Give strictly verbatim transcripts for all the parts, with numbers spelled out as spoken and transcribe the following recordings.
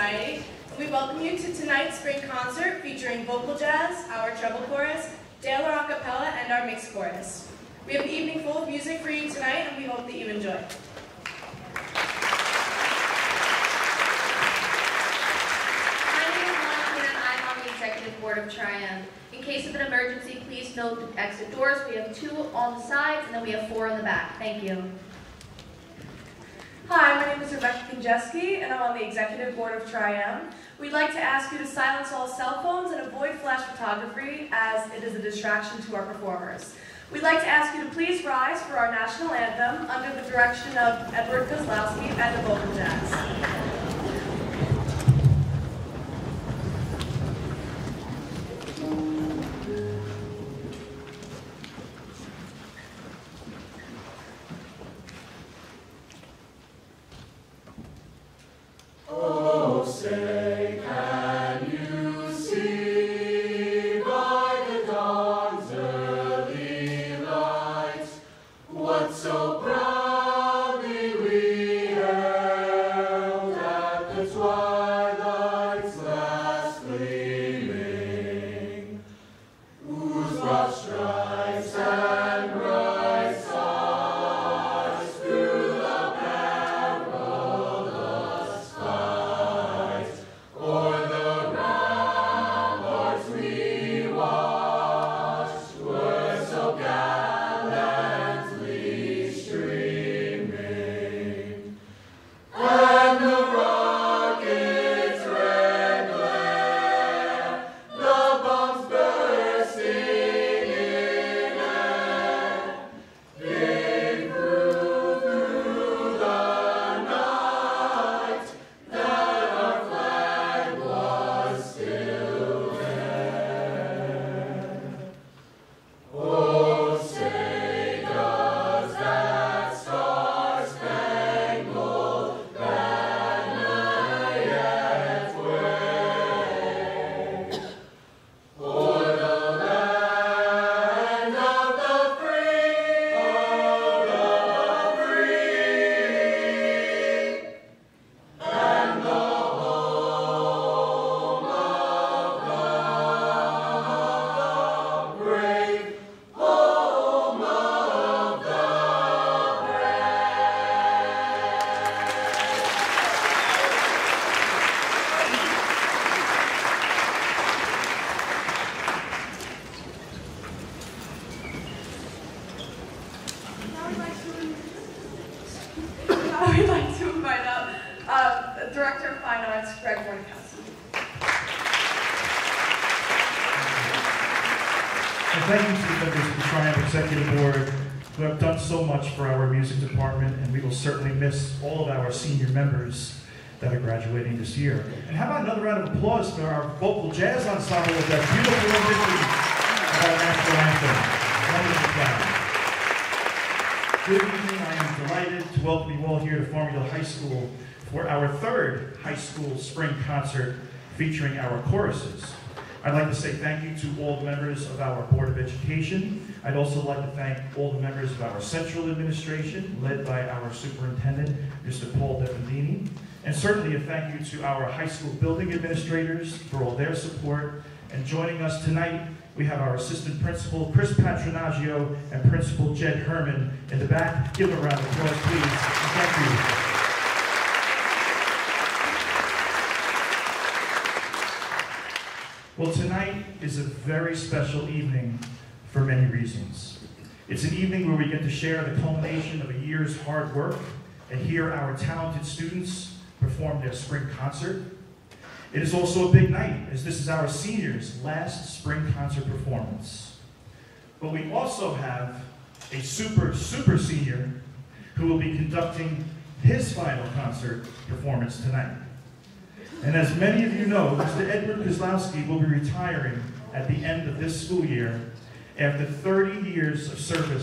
Society. We welcome you to tonight's spring concert featuring vocal jazz, our treble chorus, Dale a cappella, and our mixed chorus. We have an evening full of music for you tonight, and we hope that you enjoy. My name is Monica, and I'm on the Executive Board of Triumph. In case of an emergency, please note the exit doors. We have two on the sides, and then we have four in the back. Thank you. Hi, my name is Rebecca Konjeski, and I'm on the Executive Board of Triumph. We'd like to ask you to silence all cell phones and avoid flash photography, as it is a distraction to our performers. We'd like to ask you to please rise for our national anthem under the direction of Edward Kozlowski and the vocal jazz. Oh, say, can you see by the dawn's early light what so proudly we hailed at the twilight's last gleaming, whose broad stripes and bright stars through the perilous fight o'er the ramparts we watched were so gallantly streaming, and the rocket's red glare, the bombs bursting in air, they proved through the night that our flag was still there. Oh, say, does that star-spangled banner yet wave o'er the land of the free, of the free, and the home of the brave, home of the Now we'd like to, now we'd like to invite up uh, the Director of Fine Arts, Greg Wojtkowski. And thank you to the members of the Triumph Executive Board who have done so much for our music department, and we will certainly miss all of our senior members that are graduating this year. And how about another round of applause for our vocal jazz ensemble with that beautiful rendition of our national anthem. Wonderful job. Good evening. I am delighted to welcome you all here to Farmingdale High School for our third high school spring concert featuring our choruses. I'd like to say thank you to all the members of our Board of Education. I'd also like to thank all the members of our central administration, led by our superintendent, Mister Paul Defendini. And certainly a thank you to our high school building administrators for all their support. And joining us tonight, we have our assistant principal, Chris Patronaggio, and Principal Jed Herman in the back. Give them a round of applause, please. And thank you. Well, tonight is a very special evening for many reasons. It's an evening where we get to share the culmination of a year's hard work and hear our talented students perform their spring concert. It is also a big night, as this is our seniors' last spring concert performance. But we also have a super, super senior who will be conducting his final concert performance tonight. And as many of you know, Mister Edward Kozlowski will be retiring at the end of this school year after thirty years of service.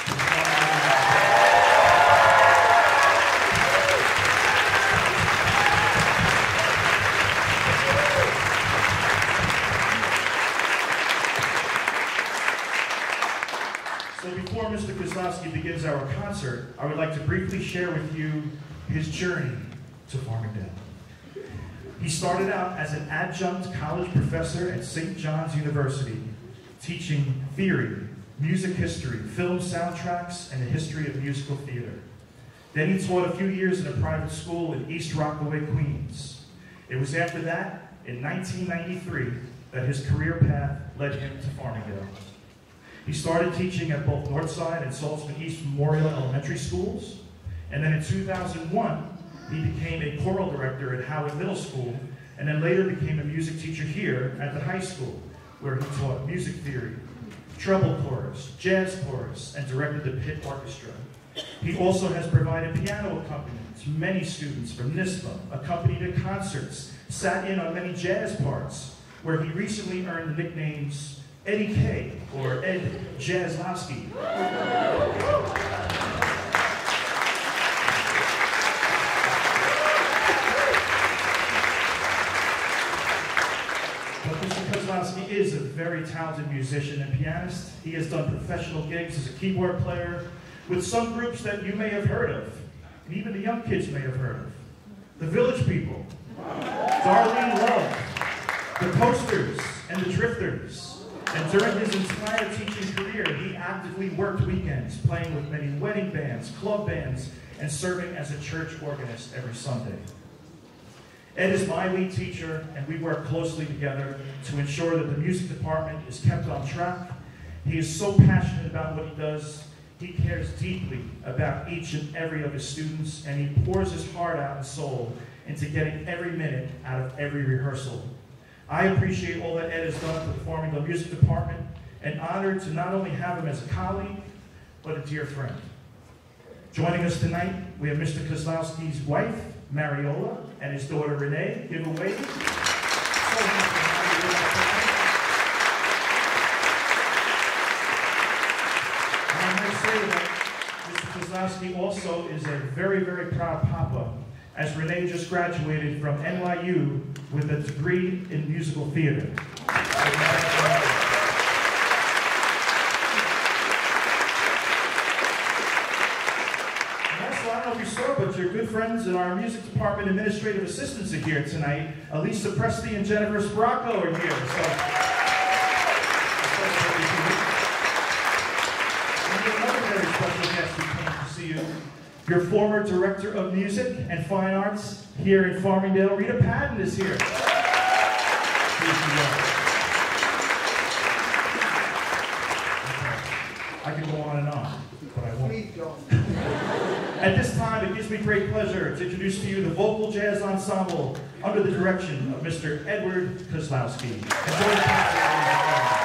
So before Mister Kozlowski begins our concert, I would like to briefly share with you his journey to Farmingdale. He started out as an adjunct college professor at Saint John's University, teaching theory, music history, film soundtracks, and the history of musical theater. Then he taught a few years in a private school in East Rockaway, Queens. It was after that, in nineteen ninety-three, that his career path led him to Farmingdale. He started teaching at both Northside and Saltzman East Memorial Elementary Schools, and then in two thousand one, he became a choral director at Howard Middle School, and then later became a music teacher here at the high school, where he taught music theory, treble chorus, jazz chorus, and directed the pit orchestra. He also has provided piano accompaniment to many students from NISPA, accompanied at concerts, sat in on many jazz parts, where he recently earned the nicknames Eddie K, or Ed Jazzlowski. But Mister Kozlowski is a very talented musician and pianist. He has done professional gigs as a keyboard player with some groups that you may have heard of, and even the young kids may have heard of. The Village People, Darlene Love, the Posters, and the Drifters. And during his entire teaching career, he actively worked weekends, playing with many wedding bands, club bands, and serving as a church organist every Sunday. Ed is my lead teacher, and we work closely together to ensure that the music department is kept on track. He is so passionate about what he does. He cares deeply about each and every of his students, and he pours his heart out and soul into getting every minute out of every rehearsal. I appreciate all that Ed has done for the Farmingdale Music Department, and honored to not only have him as a colleague, but a dear friend. Joining us tonight, we have Mister Kozlowski's wife, Mariola, and his daughter, Renee. Give a wave. So happy to have you with us tonight. And I might say that Mister Kozlowski also is a very, very proud papa, as Renee just graduated from N Y U with a degree in musical theater. I don't know if you saw, but your good friends and our music department administrative assistants are here tonight. Elisa Presti and Jennifer Spracco are here. So, and another very special guest who came to see you, your former director of music and fine arts here in Farmingdale, Rita Patton, is here. I could go on and on, but I won't. Please don't. At this time, it gives me great pleasure to introduce to you the Vocal Jazz Ensemble under the direction of Mister Edward Kozlowski. Enjoy the concert.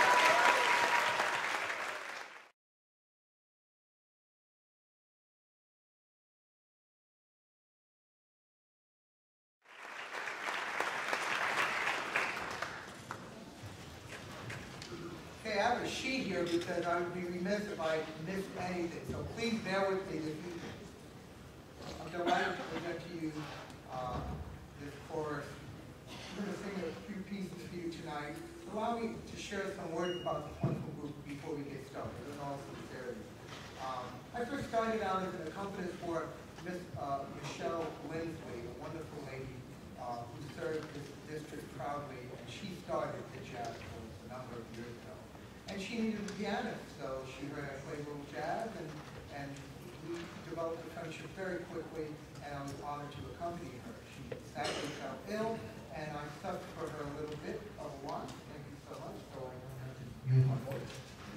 Okay, I have a sheet here because I would be remiss if I missed anything, so please bear with me this evening. I'm delighted to present to you uh, this chorus. I'm going to sing a few pieces for you tonight. Allow me to share some words about this wonderful group before we get started, in all sincerity. Um, I first started out as an accompanist for Miss uh, Michelle Lindsley, a wonderful lady uh, who served this district proudly, and she started the jazz course a number of years ago. And she needed a pianist, so she heard I play a little jazz, and, and we developed a friendship very quickly, and I was honored to accompany her. She sadly fell ill, and I subbed for her a little bit of a while. Thank you so much, so I don't have to use my voice.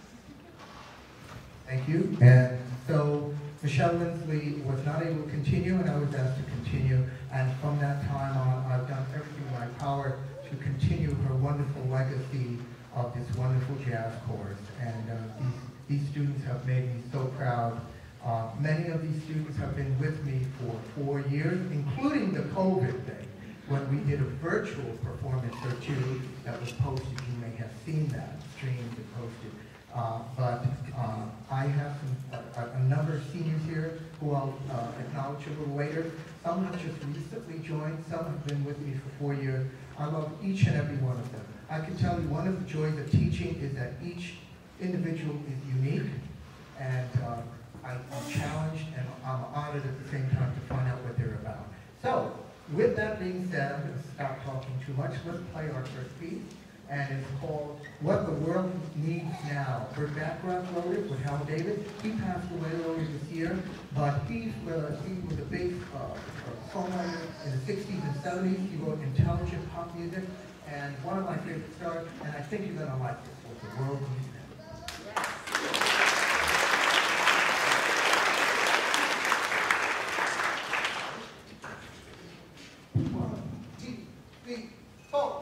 Thank you. And so Michelle Lindsley was not able to continue, and I was asked to continue, and from that time on, I've done everything in my power to continue her wonderful legacy of this wonderful jazz course, and uh, these, these students have made me so proud. Uh, many of these students have been with me for four years, including the COVID thing, when we did a virtual performance or two that was posted. You may have seen that, streamed and posted. Uh, but uh, I have some, a, a number of seniors here who I'll uh, acknowledge a little later. Some have just recently joined, some have been with me for four years. I love each and every one of them. I can tell you one of the joys of teaching is that each individual is unique, and uh, I, I'm challenged and I'm honored at the same time to find out what they're about. So, with that being said, I'm going to talking too much, let's play our first piece. And it's called What the World Needs Now. Her background wrote it with Hal David. He passed away earlier this year, but he's, uh, he was a big uh, songwriter in the sixties and seventies. He wrote intelligent pop music, and one of my favorite stars, and I think you're going to like this, What the World Needs Now. One, two, three, four.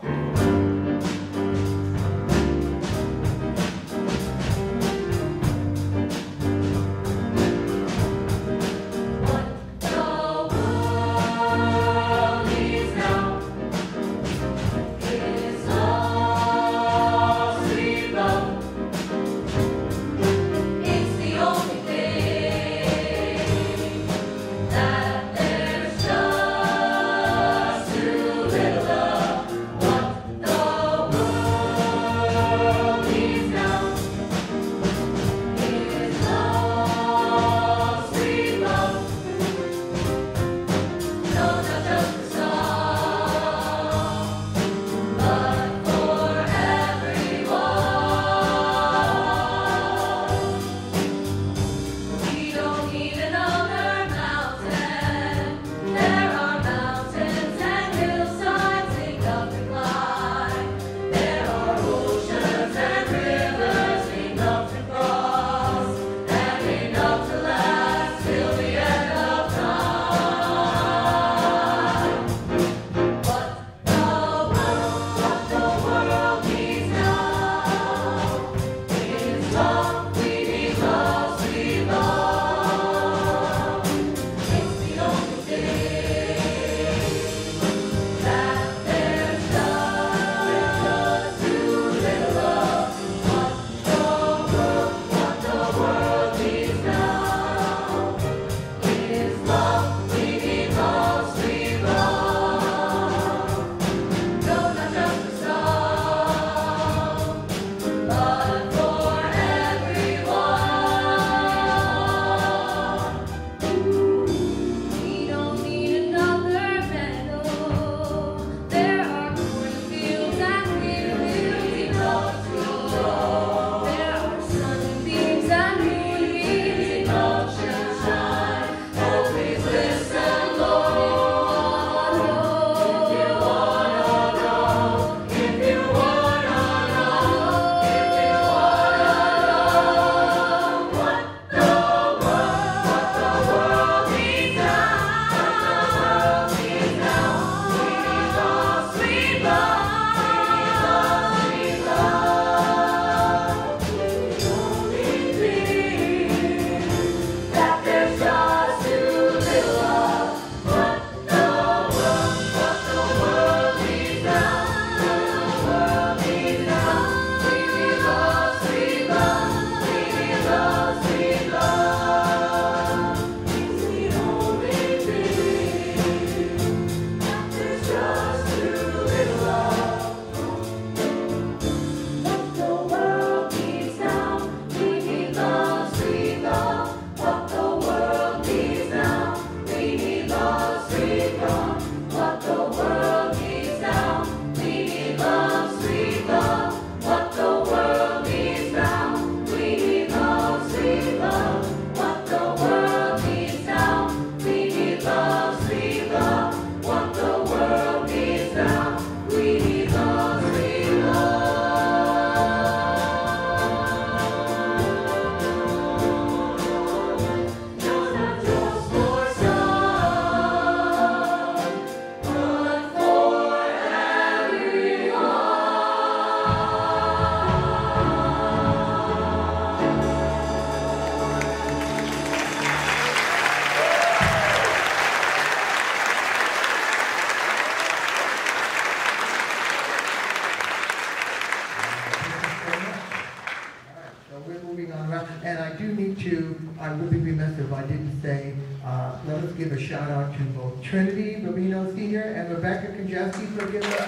I would be remiss if I didn't say, uh, let us give a shout out to both Trinity Rubino Senior and Rebecca Konjaski for giving us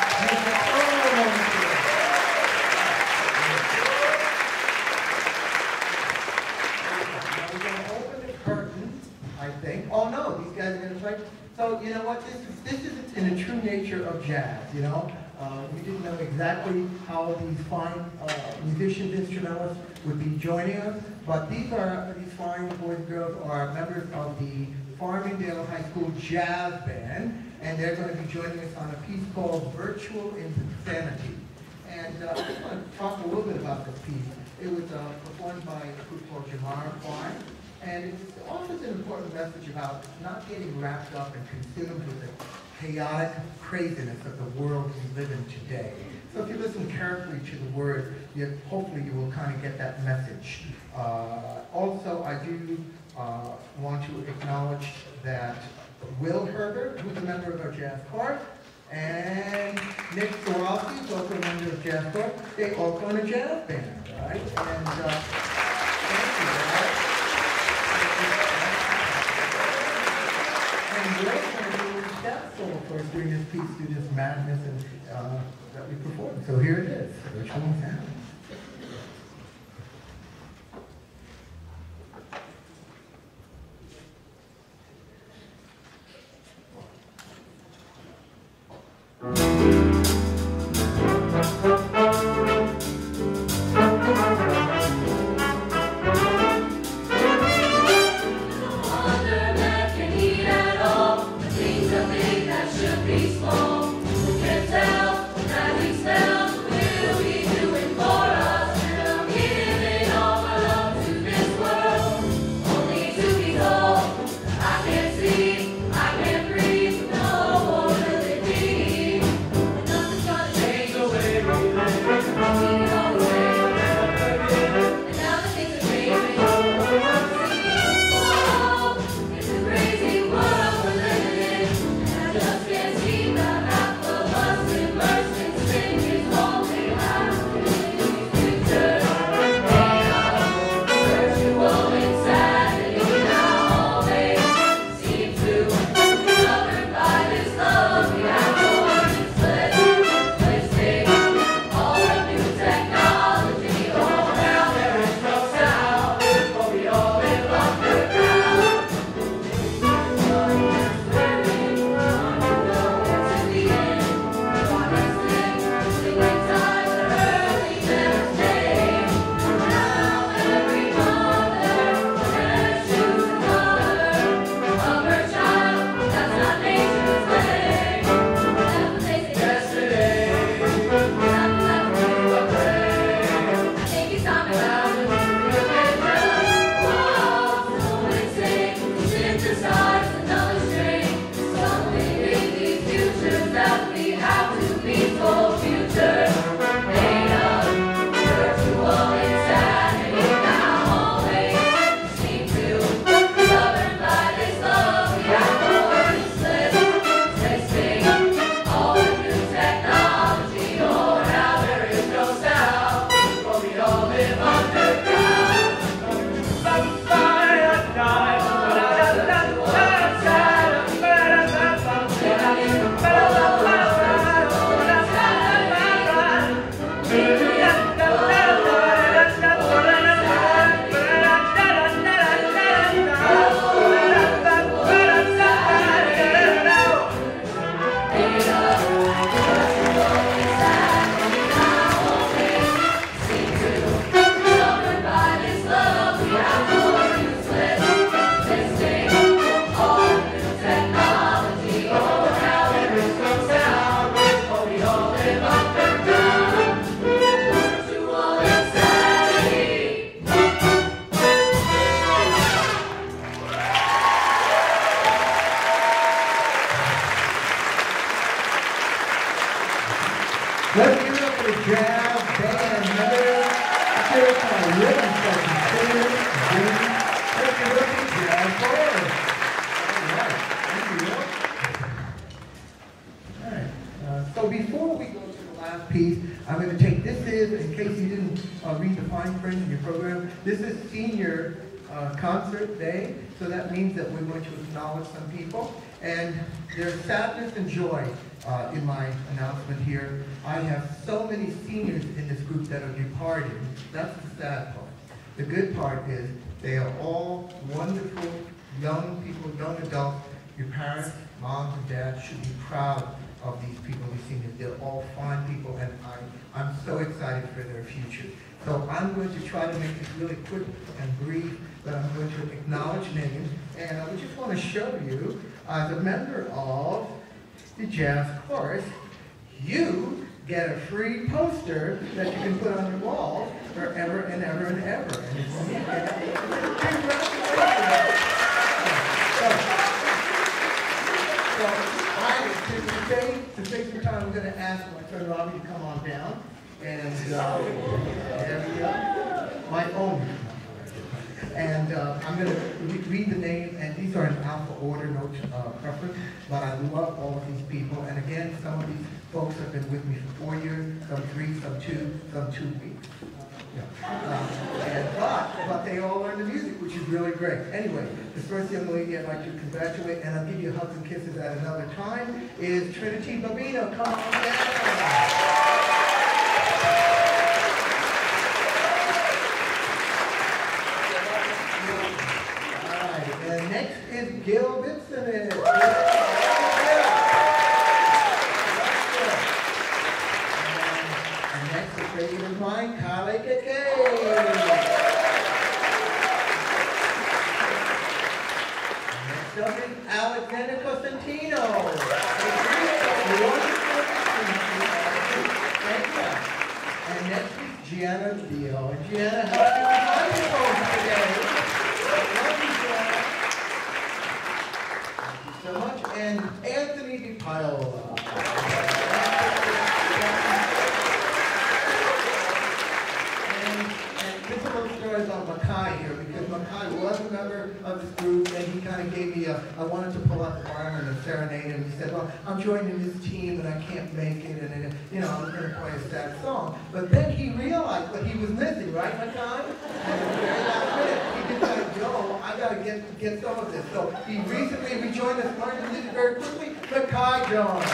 some. Oh no, these guys are going to play. So you know what? This is this is in the true nature future of jazz, you know? Uh, we didn't know exactly how these fine uh, musicians, instrumentalists would be joining us, but these are, these fine boys and girls are members of the Farmingdale High School Jazz Band, and they're going to be joining us on a piece called Virtual Insanity. And uh, I just want to talk a little bit about this piece. It was uh, performed by a group called Jamara Choir, and it offers an important message about not getting wrapped up and consumed with the chaotic craziness of the world we live in today. So if you listen carefully to the words, you, hopefully you will kind of get that message. Uh, also, I do uh, want to acknowledge that Will Herbert, who's a member of our jazz choir, and Nick Sorowski, who's also a member of jazz choir, they also in a jazz band, right? And uh, thank you, right? And we're going to do that solo for us during this piece, through this madness and, uh, that we performed. So here it is, Virtual Insanity. Let's give it up for the jazz band members. Let's give it up for our rhythm section singers, Jamie. Let's give it up for the jazz players. All right, thank you, Will. All right, uh, so before we go to the last piece, I'm going to take, this is, in case you didn't uh, read the fine print in your program, this is senior uh, concert day, so that means that we're going to acknowledge some people. And there's sadness and joy uh, in my announcement here. I have so many seniors in this group that are departing. That's the sad part. The good part is they are all wonderful young people, young adults. Your parents, moms and dads should be proud of these people, these seniors. They're all fine people, and I'm, I'm so excited for their future. So I'm going to try to make this really quick and brief, but I'm going to acknowledge names, and I just want to show you, as a member of the jazz chorus, you get a free poster that you can put on your wall forever and ever and ever. And it's congratulations. So, so I, to, to, save, to save some time, I'm going to ask my friend Robbie to come on down. And uh, there we go. My own. And uh, I'm going to re read the name, and these are in alpha order, no uh, preference, but I love all of these people. And again, some of these folks have been with me for four years, some three, some two, some two weeks. Yeah. Um, and, but, but they all learn the music, which is really great. Anyway, the first young lady I'd like to congratulate, and I'll give you hugs and kisses at another time, is Trinity Babino. Come on down. Next is Gil Vincent. And next is regular mine, Kale Keke. Next up is Alexander Costantino. And next is Gianna Dio. And Gianna, help me with microphones today. So much, and Anthony DiPaola. and, and just a little story about Makai here, because Makai was a member of this group, and he kind of gave me a, I wanted to pull out the fireman and serenade him. He said, well, I'm joining this team, and I can't make it, and, and you know, I was going to play a sad song. But then he realized what he was missing, right, Makai? And at the very last minute, he decided, yo, I got to get, get some of this. So he recently rejoined us, learned to listen very quickly, Makai Jones.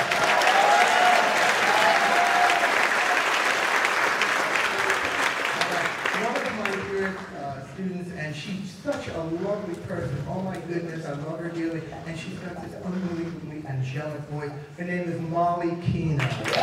One of my dear uh, students, and she's such a lovely person. Oh my goodness, I love her dearly. And she's got this unbelievably angelic voice. Her name is Molly Keena.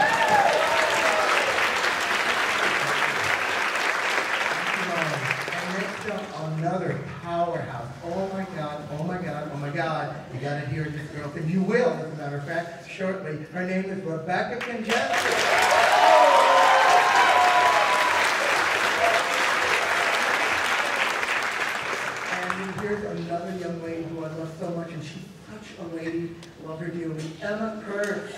Another powerhouse. Oh my God, oh my God, oh my God. You gotta hear this girl, and you will, as a matter of fact, shortly. Her name is Rebecca Congestion. And here's another young lady who I love so much, and she's such a lady. Love her dearly. Emma Kurtz.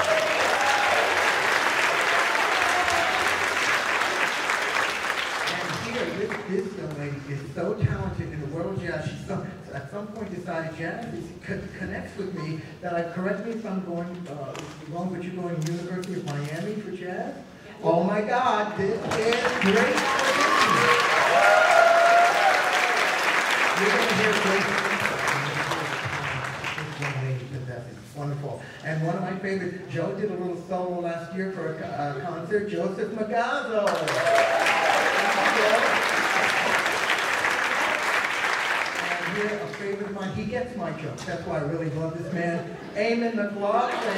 This, this young lady is so talented in the world of jazz. She some, at some point decided jazz is, co connects with me. That I correct me if I'm going uh, wrong, but you're going to University of Miami for jazz. Yeah. Oh my God, this is great. You're going to hear great this young lady possesses. Wonderful. And one of my favorites, Joe did a little solo last year for a uh, concert. Joseph Magazzo. And here, a favorite of mine, he gets my jokes. That's why I really love this man, Eamon McLaughlin.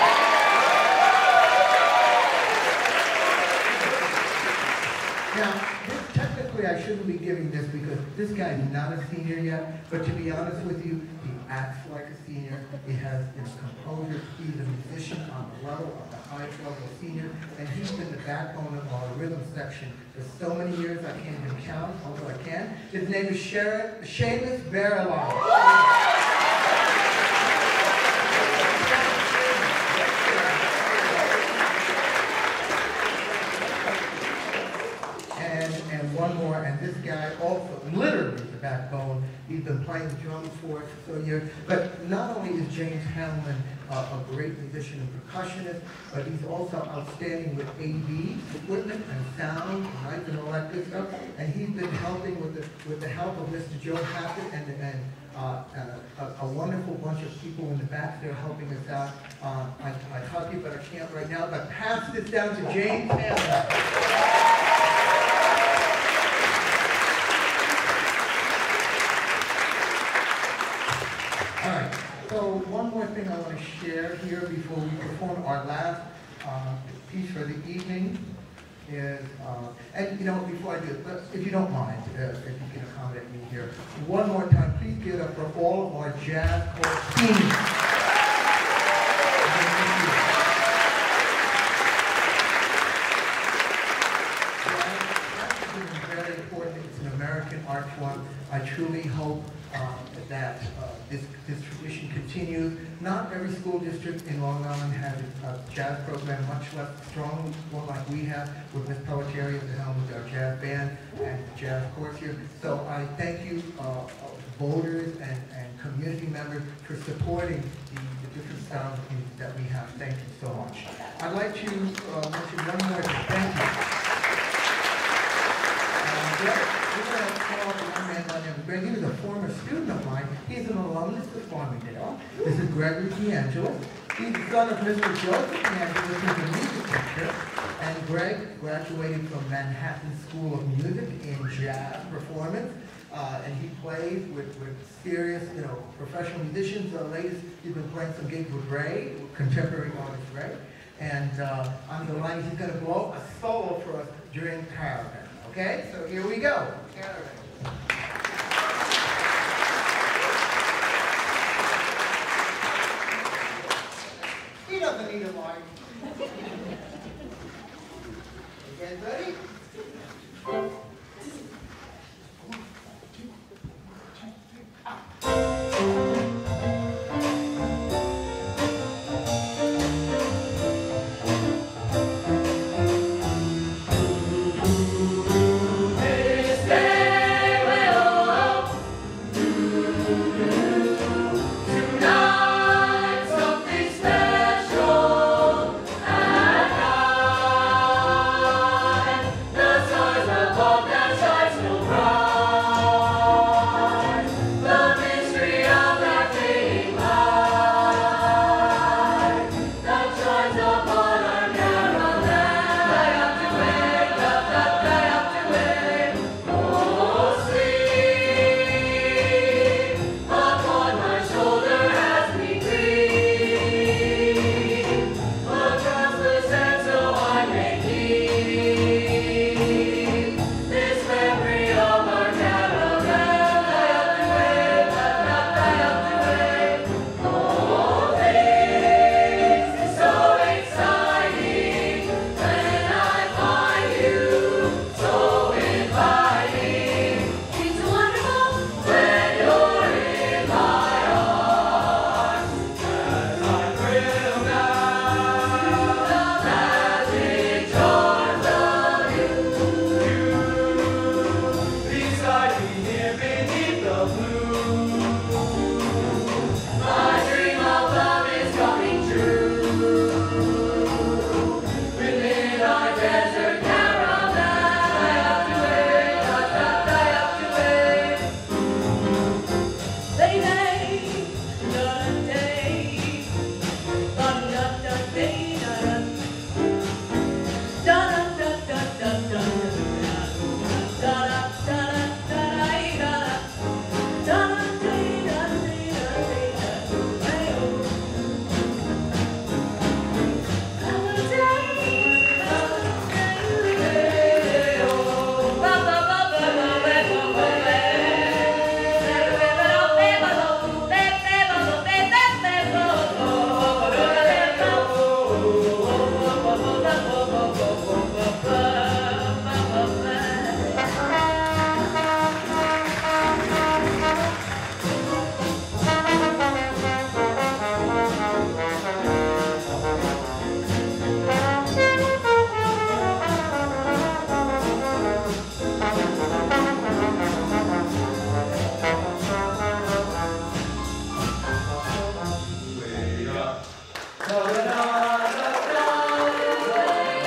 Now, this, technically I shouldn't be giving this because this guy is not a senior yet, but to be honest with you, he acts like a senior. He has his composure. He's a musician on the level of the highest level of senior, and he's been the backbone of our rhythm section for so many years I can't even count, although I can. His name is Seamus Barrelon. One more, and this guy also literally the backbone. He's been playing the drums for us for so years. But not only is James Hamlin uh, a great musician and percussionist, but he's also outstanding with A V equipment and sound, lights, and all that good stuff. And he's been helping with the with the help of Mister Joe Hackett and and uh, a, a wonderful bunch of people in the back there helping us out. Uh, I, I talk to you, but I can't right now. But pass this down to James Hamlin. All right, so one more thing. thing I want to share here before we perform our last uh, piece for the evening is, uh, and you know, before I do, but if you don't mind, uh, if you can accommodate me here, one more time, please give it up for all of our jazz corps team. Very important. It's an American art form. I truly hope uh, that uh, this, this tradition continues. Not every school district in Long Island has a jazz program, much less strong one like we have, with Miz Pelletieri at the helm with our jazz band and the jazz course here. So I thank you, uh, voters and, and community members, for supporting the, the different styles of music that we have. Thank you so much. I'd like to uh, mention one more thing. Thank you. Uh, we're going to call a young man by the name of Greg. He was a former student of mine. He's an alumnus of Farmingdale. This is Gregory D'Angelo. He's the son of Mister Joseph D'Angelo, who's a music teacher. And Greg graduated from Manhattan School of Music in jazz performance. Uh, and he plays with, with serious, you know, professional musicians. The latest, he's been playing some gigs with Ray, contemporary artist Ray. And uh, I'm delighted he's going to blow a solo for us during Caravan. Okay, so here we go. Caravan. He doesn't need a mic. You guys ready? Da da da da da da.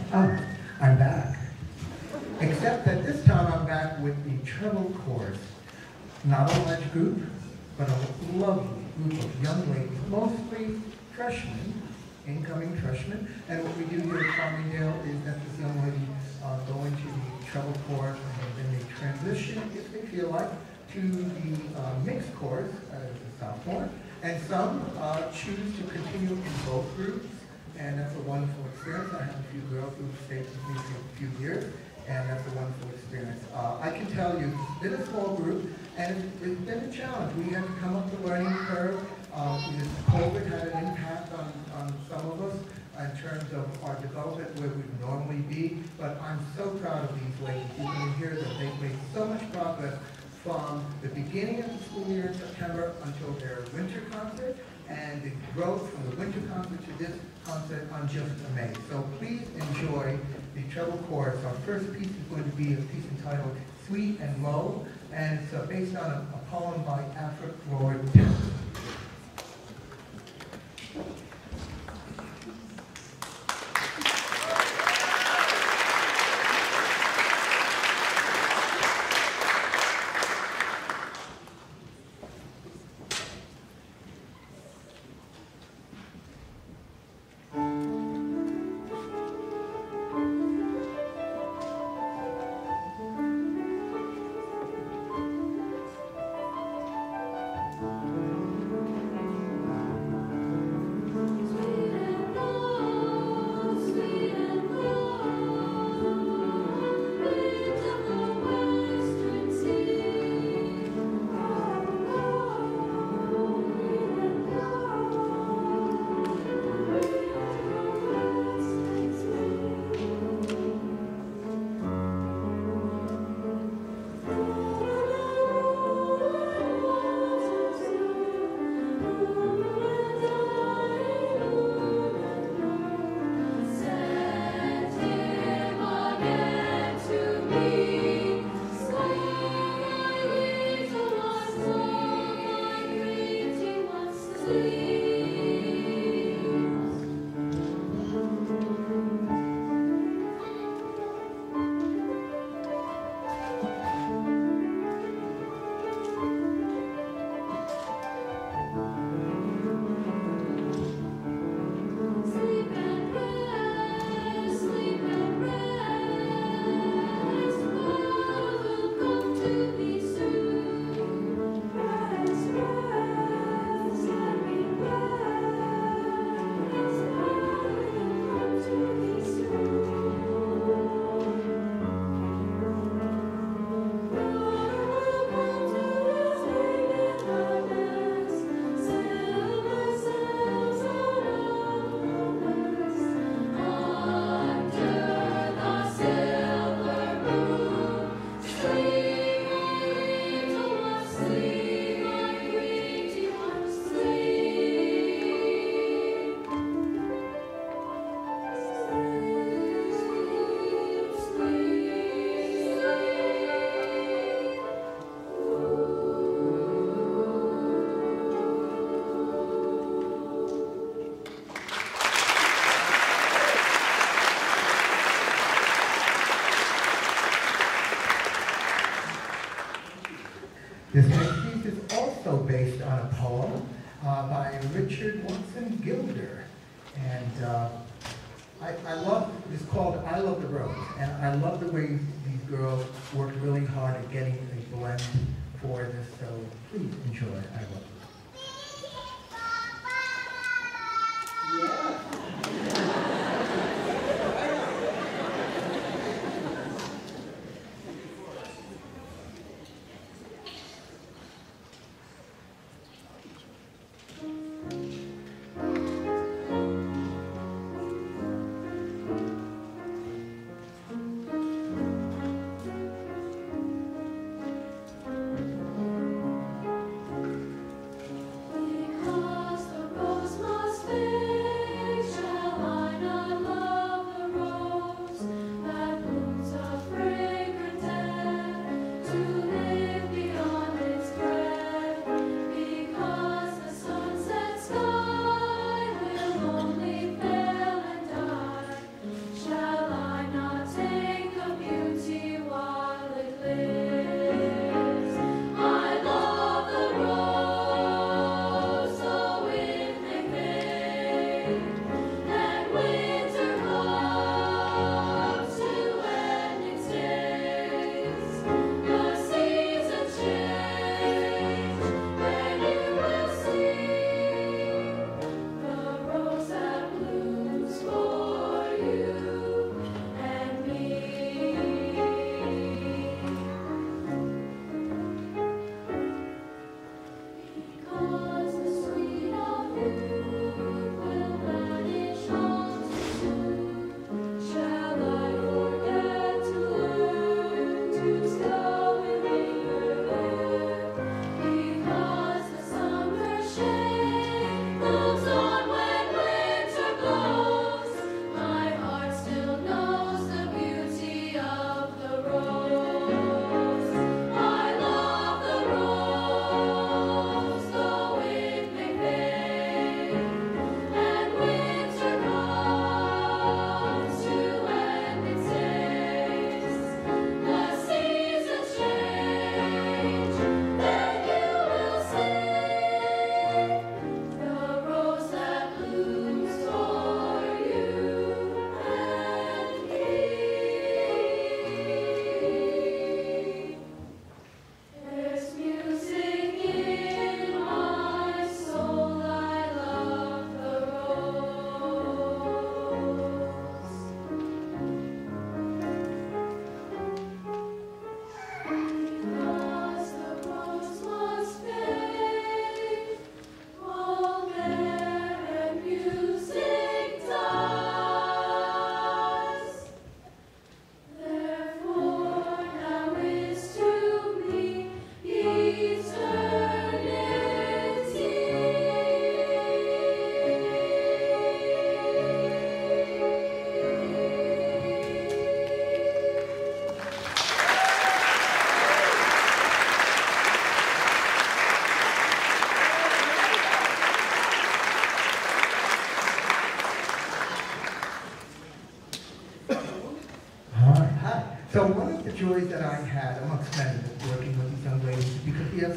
Oh, I'm back. Except that this time I'm back with the treble chorus. Not a large group, but a lovely group of young ladies, mostly freshmen, incoming freshmen. And what we do here at Farmingdale is that this young lady uh, go into the treble chorus and then they transition, if they feel like, to the uh, mixed chorus as a sophomore. And some uh, choose to continue in both groups. And that's a wonderful experience. I have a few girls who've stayed with me for a few years, and that's a wonderful experience. Uh, I can tell you, it's been a small group, and it's, it's been a challenge. We had to come up the learning curve. Uh, COVID had an impact on, on some of us in terms of our development where we'd normally be, but I'm so proud of these ladies. You can hear that they've made so much progress from the beginning of the school year in September until their winter concert, and the growth from the winter concert to this concert, I'm just amazed. So please enjoy the treble chorus. Our first piece is going to be a piece entitled Sweet and Low, and it's uh, based on a, a poem by Afric Lord Tennyson. This next piece is also based on a poem uh, by Richard Watson Gilder. And uh, I, I love, it's called I Love the Rose. And I love the way these girls worked really hard at getting a blend for this. So please enjoy I Love the Rose. Yeah.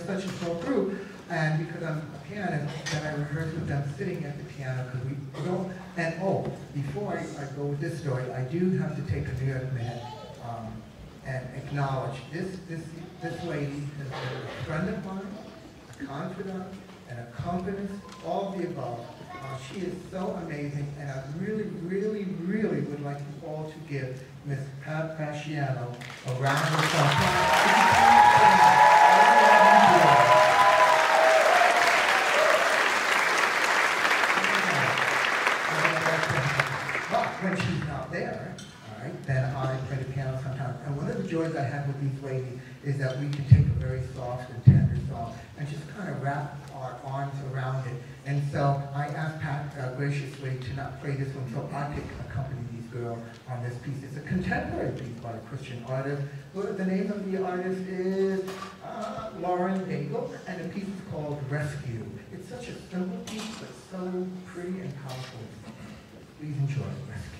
just such a small group, and because I'm a pianist, then I rehearse with them sitting at the piano, because we don't, and oh, before I, I go with this story, I do have to take a New York minute um, and acknowledge this, this, this lady has been a friend of mine, a confidant, an accompanist, all of the above. Uh, she is so amazing, and I really, really, really would like you all to give Miss Pat Fasciano a round of applause. But when she's not there, all right, then I play the piano sometimes. And one of the joys I have with these ladies is that we can take a very soft and tender song and just kind of wrap our arms around it. And so I asked Pat uh, graciously to not play this one, so I could accompany these girls on this piece. It's a contemporary piece by a Christian artist. Well, the name of the artist is uh, Lauren Daigle, and the piece is called Rescue. It's such a simple piece, but so pretty and powerful. Please enjoy Rescue.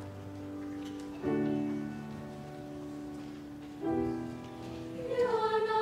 You are not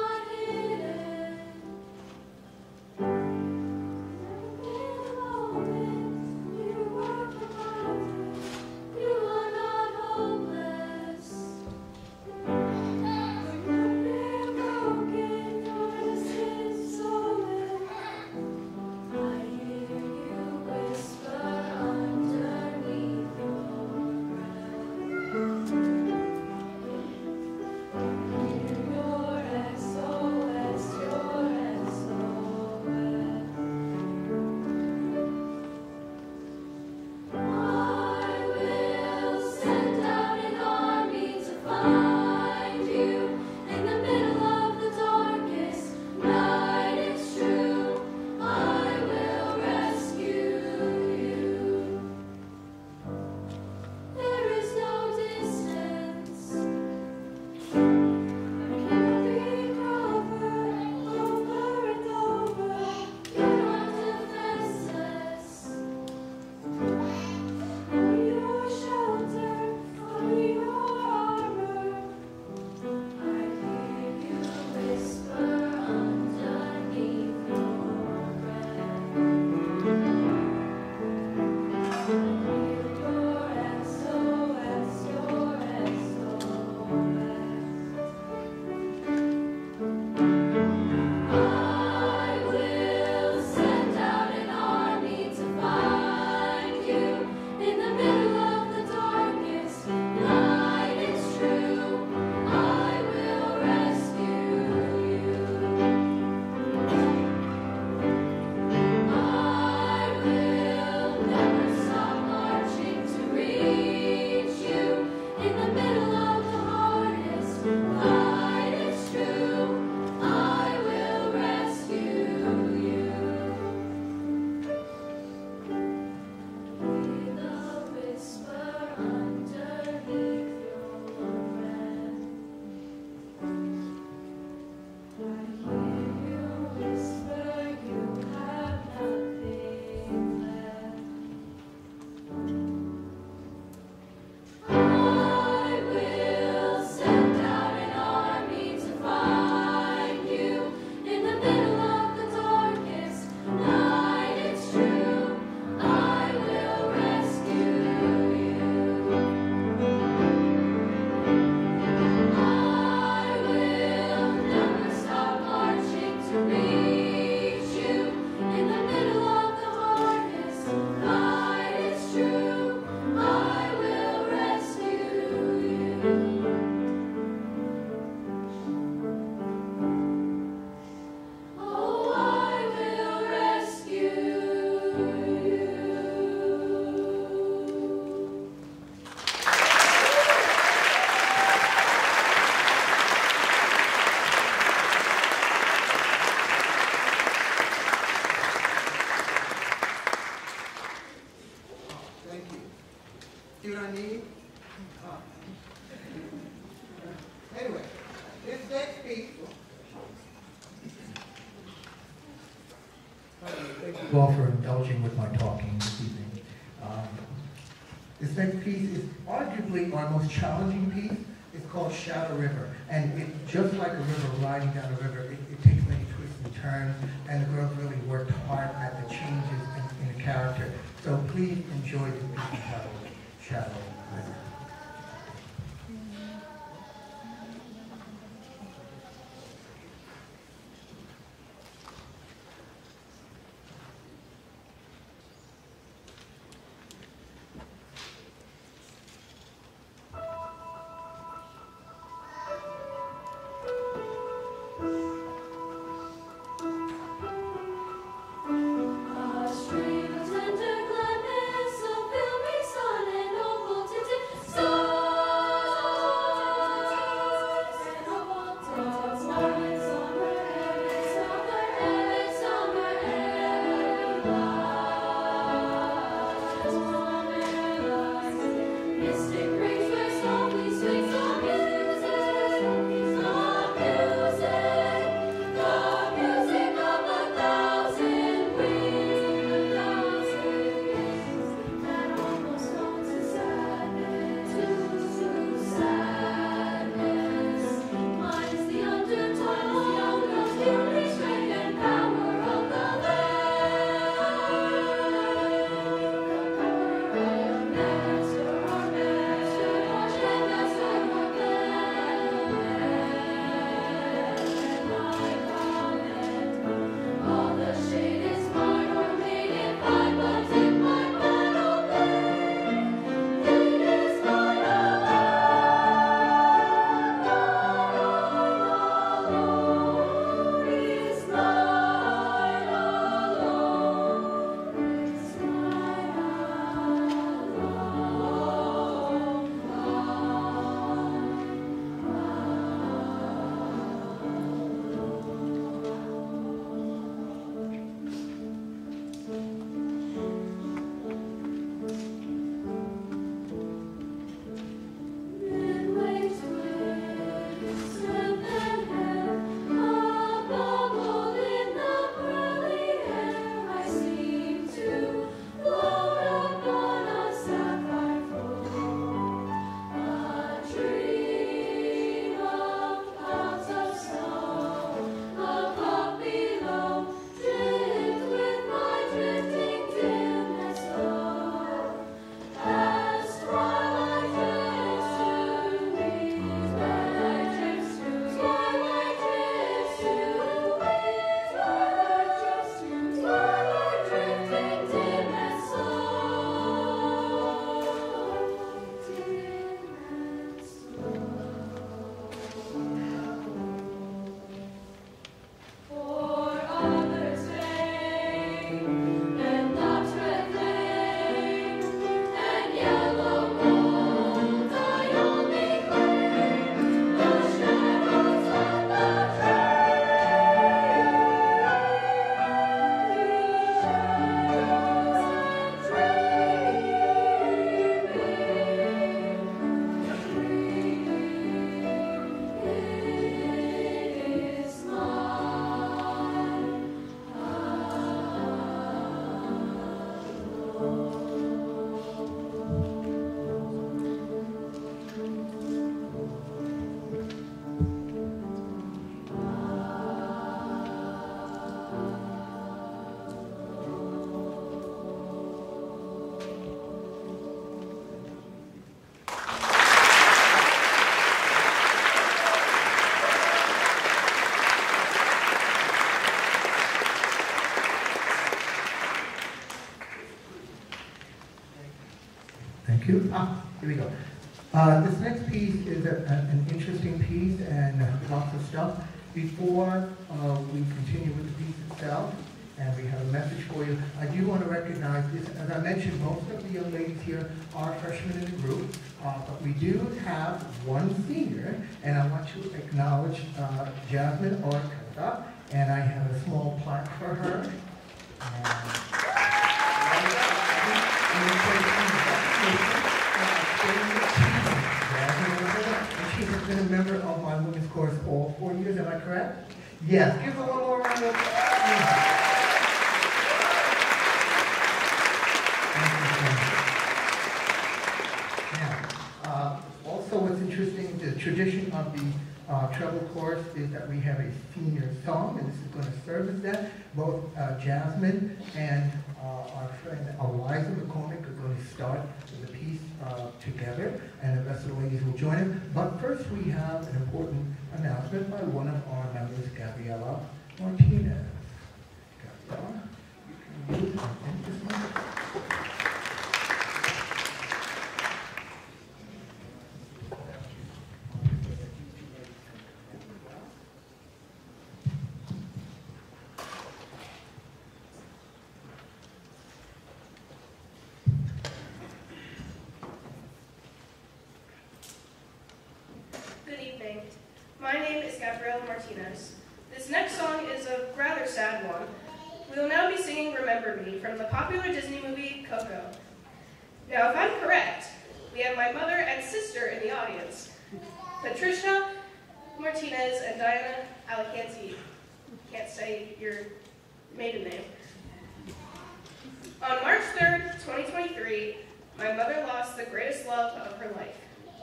See what I mean? Oh. Anyway, this next piece. Thank you all for indulging with my talking this evening. Um, this next piece is arguably our most challenging piece. It's called Shadow River, and it, just like a river riding down a river, it, it takes many twists and turns, and the girls really worked hard at the changes in, in the character. So please enjoy this piece entitled Shadow River. Thank you. Ah, here we go. Uh, this next piece is a, a, an interesting piece and uh, lots of stuff. Before uh, we continue with the piece itself, and we have a message for you, I do want to recognize this. As I mentioned, most of the young ladies here are freshmen in the group, uh, but we do have one senior, and I want to acknowledge uh, Jasmine Ortega, and I have a small plaque for her. And, four years, am I correct? Yes, give her one more round of applause. Now, uh, also what's interesting, the tradition of the uh, treble chorus is that we have a senior song, and this is going to serve as that. Both uh, Jasmine and uh, our friend Eliza McCormick are going to start the piece uh, together, and the rest of the ladies will join them. But first we have an important announcement by one of our members, Gabriela Martinez. Gabriela, you can use this microphone. My name is Gabriela Martinez. This next song is a rather sad one. We will now be singing Remember Me from the popular Disney movie Coco. Now, if I'm correct, we have my mother and sister in the audience, Patricia Martinez and Diana Alicanti. Can't say your maiden name. On March third, twenty twenty-three, my mother lost the greatest love of her life.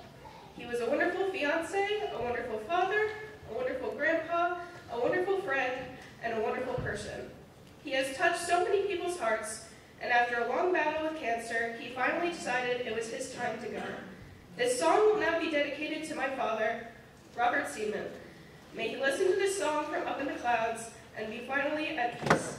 He was a wonderful fiance, a wonderful father, a wonderful grandpa, a wonderful friend, and a wonderful person. He has touched so many people's hearts, and after a long battle with cancer, he finally decided it was his time to go. This song will now be dedicated to my father, Robert Seaman. May he listen to this song from up in the clouds and be finally at peace.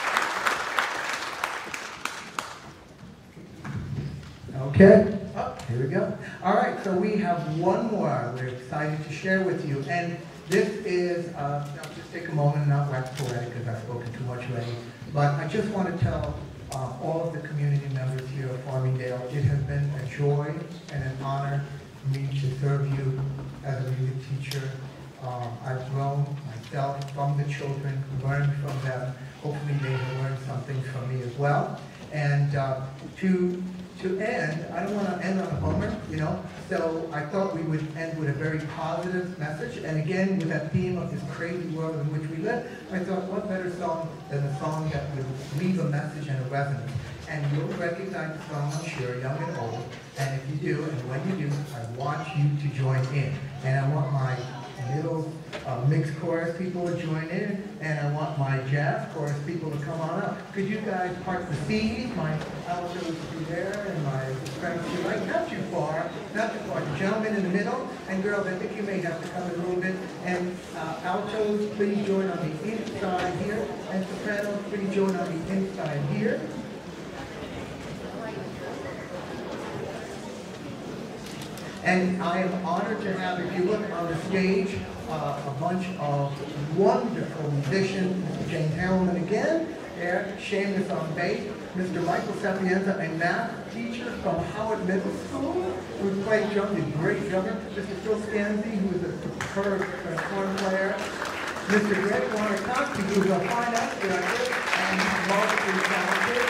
Okay. Here we go. All right, so we have one more we're excited to share with you. And this is, uh, I'll just take a moment and not wax poetic because I've spoken too much already. But I just want to tell uh, all of the community members here at Farmingdale, it has been a joy and an honor for me to serve you as a music teacher. Um, I've grown myself from the children, learned from them. Hopefully they have learned something from me as well. And uh, to to end, I don't want to end on a bummer, you know, so I thought we would end with a very positive message. And again, with that theme of this crazy world in which we live, I thought, what better song than a song that would leave a message and a resonance. And you'll recognize the song, I'm sure, young and old. And if you do, and when you do, I want you to join in. And I want my middle uh, mixed chorus people to join in, and I want my jazz chorus people to come on up. Could you guys part the C's, my altos to be there, and my friends to right, not too far, not too far. The gentleman in the middle, and girls, I think you may have to come a little bit. And uh, altos, please join on the inside here, and sopranos, please join on the inside here. And I am honored to have, if you look on the stage, uh, a bunch of wonderful musicians. Mister James Hellman again, there, Seamus on bass, Mister Michael Sapienza, a math teacher from Howard Middle School, who played drums, a great drummer. Mister Phil Scanzi, who is a superb horn player. Mister Greg Warner-Koski, who is a fine actor and marvelously talented.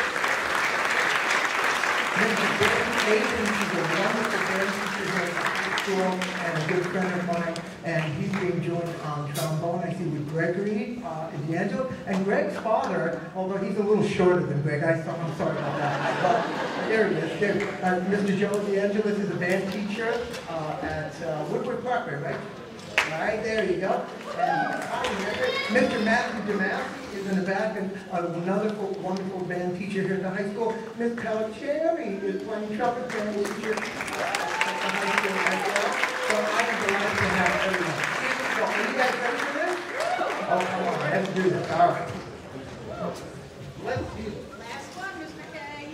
Mister Bill Aiden, who's a wonderful band teacher here at the school and a good friend of mine, and he's being joined on trombone. I see with Gregory uh, D'Angelo. And Greg's father, although he's a little shorter than Greg, I, I'm sorry about that, but there he is. There. Uh, Mister Joe D'Angelis is a band teacher uh, at uh, Woodward Parkway, right? Right, there you go. And Mister Matthew DeMassey is in the back, and another wonderful band teacher here at the high school. Miss Pelletieri is playing trumpet band teacher at the high school as well. So I am delighted to have everyone. So are you guys ready for this? Oh, come on, let's do this. All right. Let's do it. Last one, Mister K.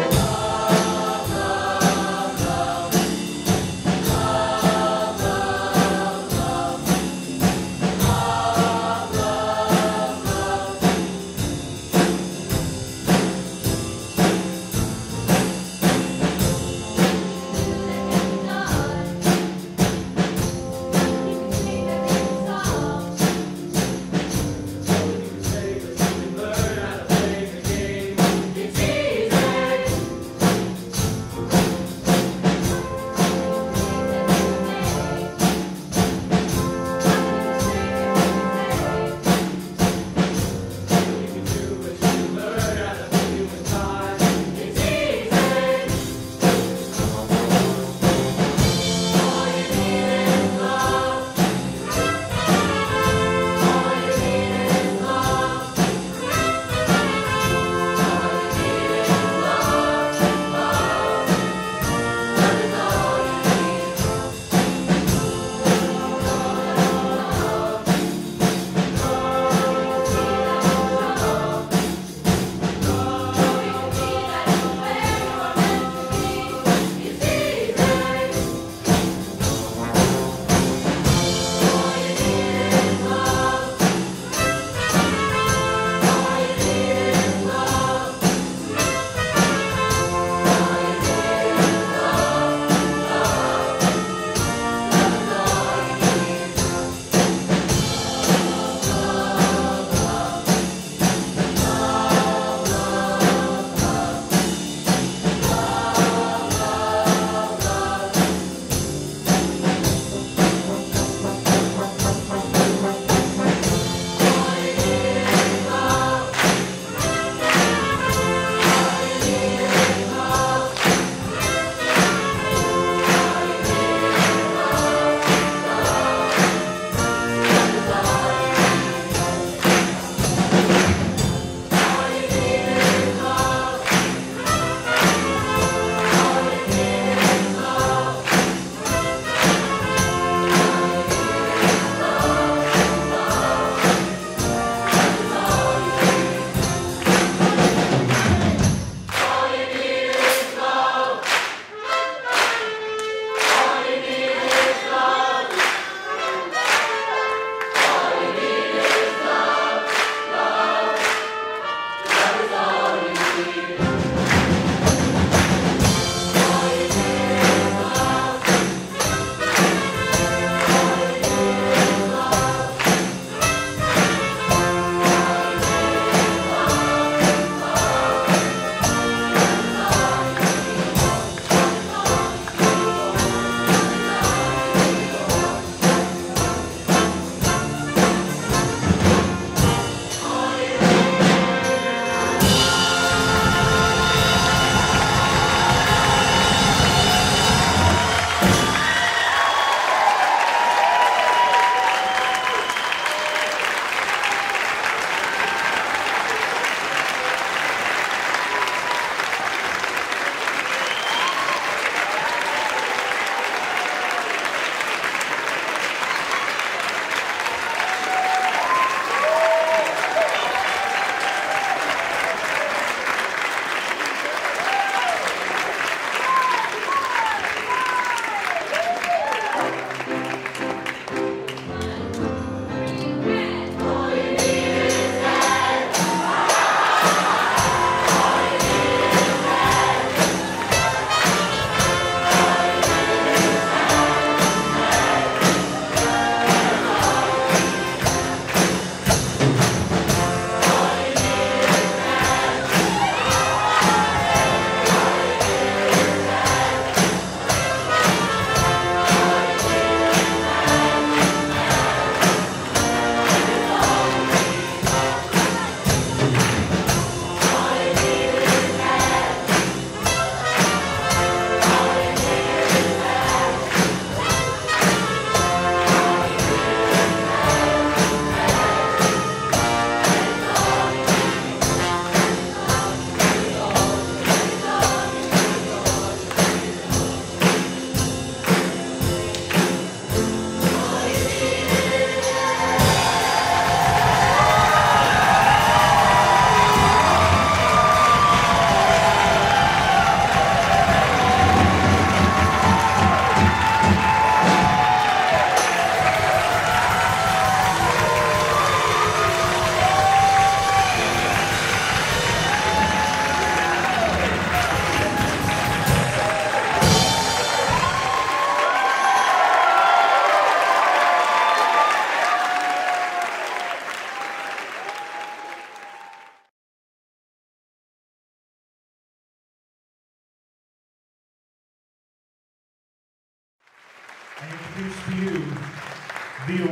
Love, love, love, love,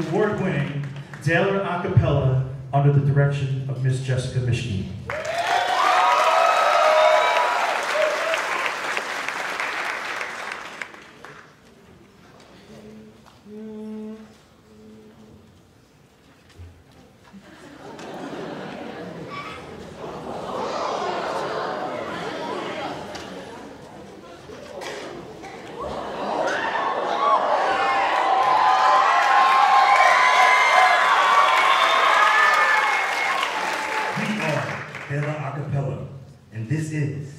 award-winning Daler a cappella under the direction of Miss Jessica Mischke. And this is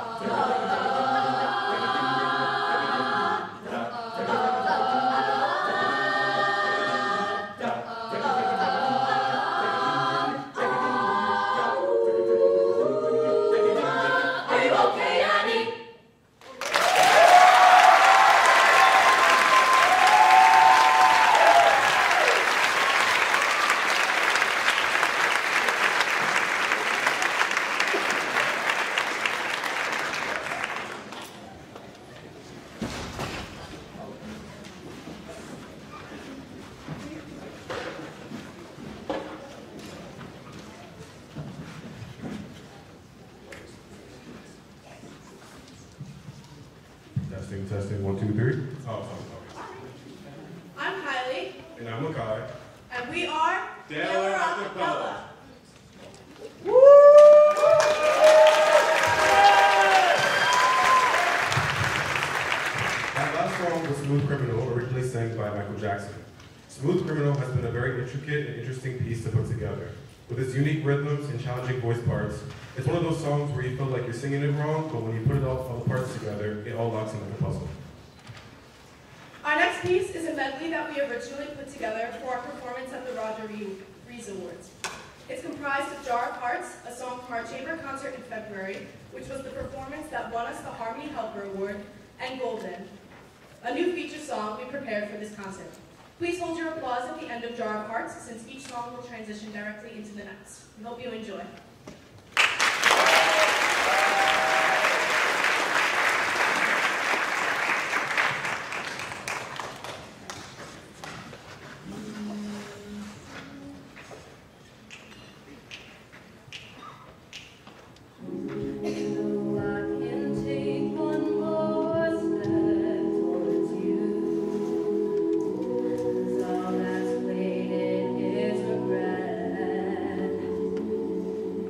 Da testing, one, two, three. Oh, sorry, sorry. I'm Kylie. And I'm Makai. And we are Daler Acapella. That last song was Smooth Criminal, originally sang by Michael Jackson. Smooth Criminal has been a very intricate and interesting piece to put together. With its unique rhythms and challenging voice parts, it's one of those songs where you feel like you're singing it wrong, but when you put it all, all the parts together, it all locks in like a puzzle. Our next piece is a medley that we originally put together for our performance at the Roger Rees Awards. It's comprised of Jar of Hearts, a song from our chamber concert in February, which was the performance that won us the Harmony Helper Award, and Golden, a new feature song we prepared for this concert. Please hold your applause at the end of Jar of Hearts, since each song will transition directly into the next. We hope you enjoy. All that's waited is regret.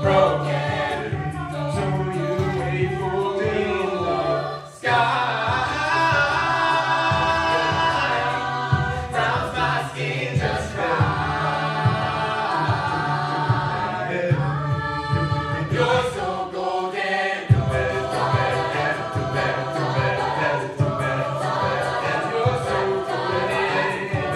broken. So you wait for me in the sky. Browns my skin just right. You're so golden. Too bad, too bad, too bad, too bad, too bad, too bad. You're so golden.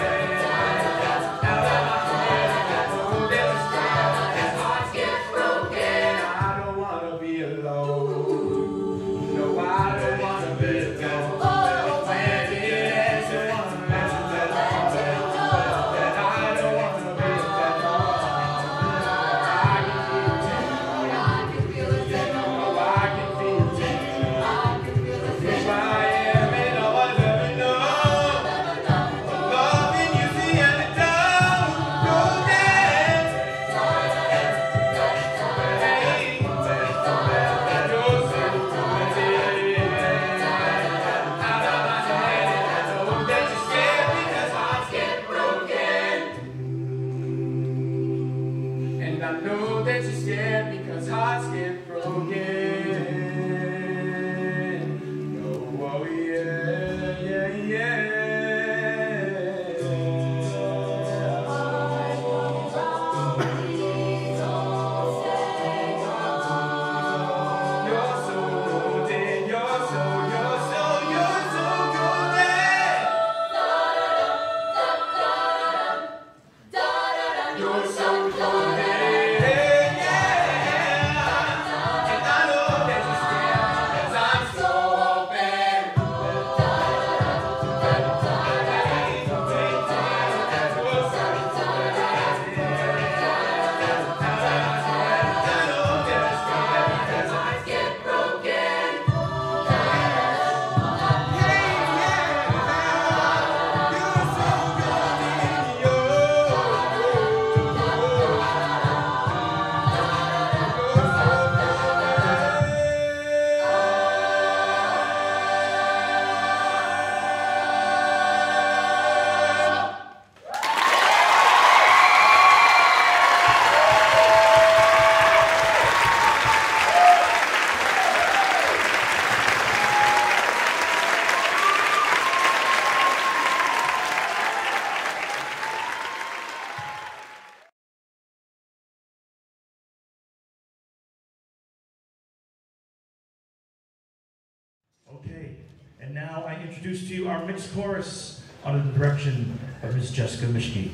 I don't wanna be alone. No, I don't wanna be alone. When it ends, I wanna mention that I don't wanna be alone. I can feel it, oh, I can feel it. If I am and no one's ever known, loving you, the antidote. Go dance. And I know that you're scared because hearts get broken. Oh, yeah, yeah, yeah. You're so golden, you're so, you're so, you're so golden. You're so golden, yeah. And I know that you're scared 'cause I'm so open. Okay, and now I introduce to you our mixed chorus under the direction of Miss Jessica Mischke.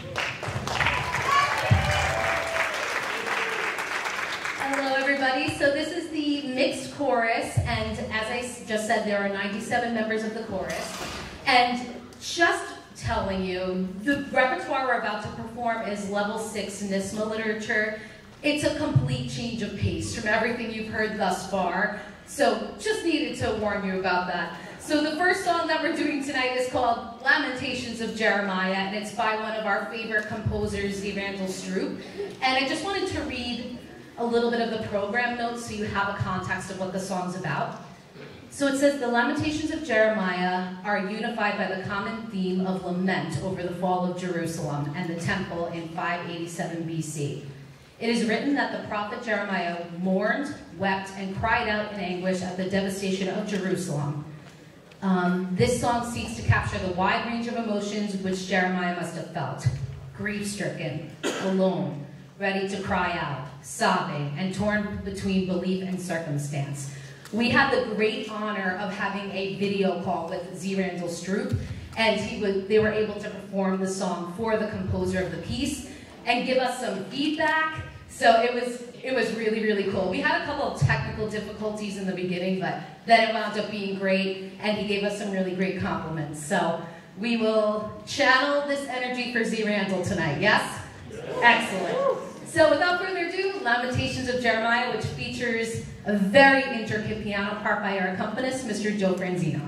Hello, everybody. So this is the mixed chorus, and as I s- just said, there are ninety-seven members of the chorus. And just telling you, the repertoire we're about to perform is level six NISMA literature. It's a complete change of pace from everything you've heard thus far. So just needed to warn you about that. So the first song that we're doing tonight is called Lamentations of Jeremiah, and it's by one of our favorite composers, Zerandel Stroop. And I just wanted to read a little bit of the program notes so you have a context of what the song's about. So it says, the Lamentations of Jeremiah are unified by the common theme of lament over the fall of Jerusalem and the temple in five eighty-seven B C. It is written that the prophet Jeremiah mourned, wept, and cried out in anguish at the devastation of Jerusalem. Um, this song seeks to capture the wide range of emotions which Jeremiah must have felt. Grief-stricken, alone, ready to cry out, sobbing, and torn between belief and circumstance. We had the great honor of having a video call with Zerandel Stroop, and he was, they were able to perform the song for the composer of the piece and give us some feedback. So it was it was really, really cool. We had a couple of technical difficulties in the beginning, but then it wound up being great, and he gave us some really great compliments. So we will channel this energy for Zerandel tonight, yes? Excellent. So without further ado, Lamentations of Jeremiah, which features a very intricate piano part by our accompanist, Mister Joe Franzino.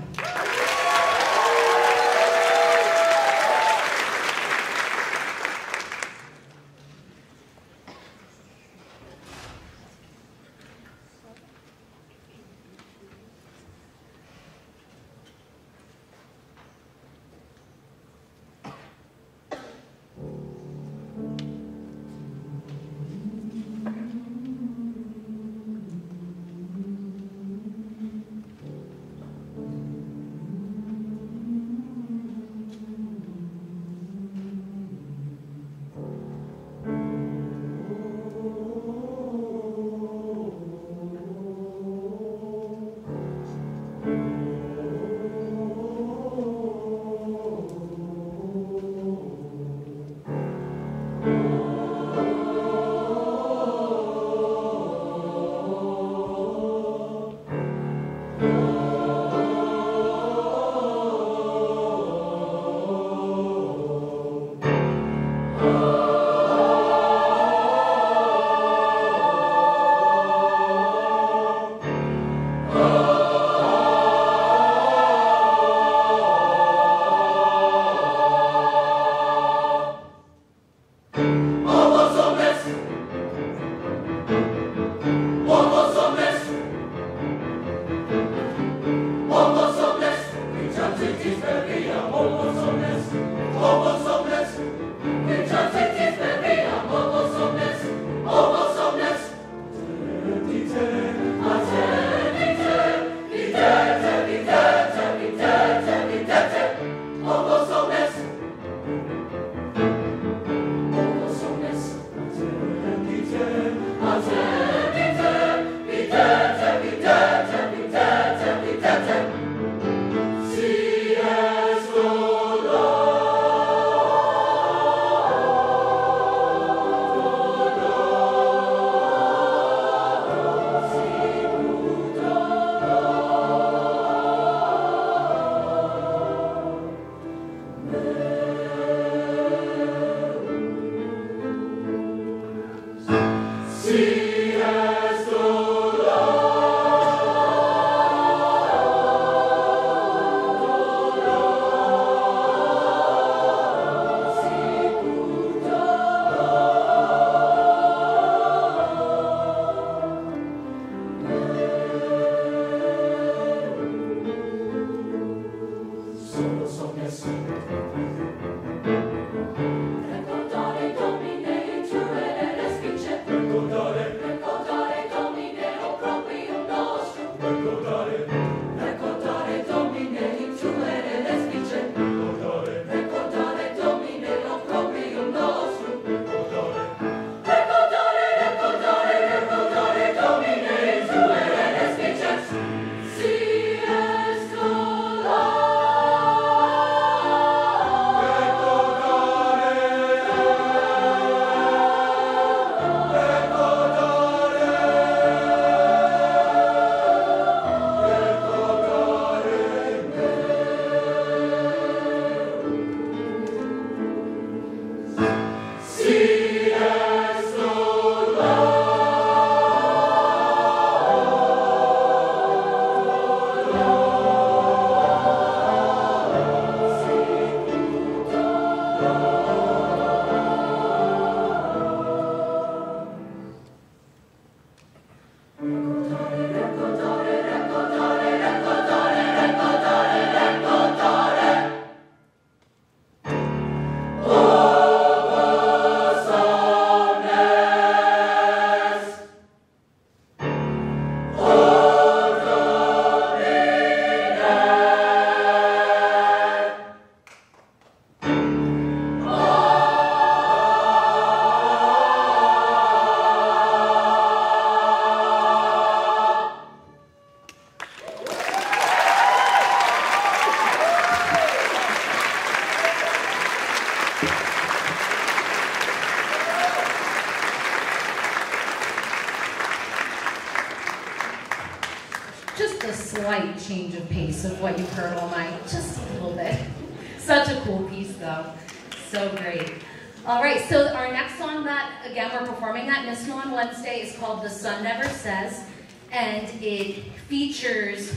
Slight change of pace of what you've heard all night, just a little bit. Such a cool piece, though. So great. All right, so our next song that, again, we're performing at Miss on Wednesday is called The Sun Never Says, and it features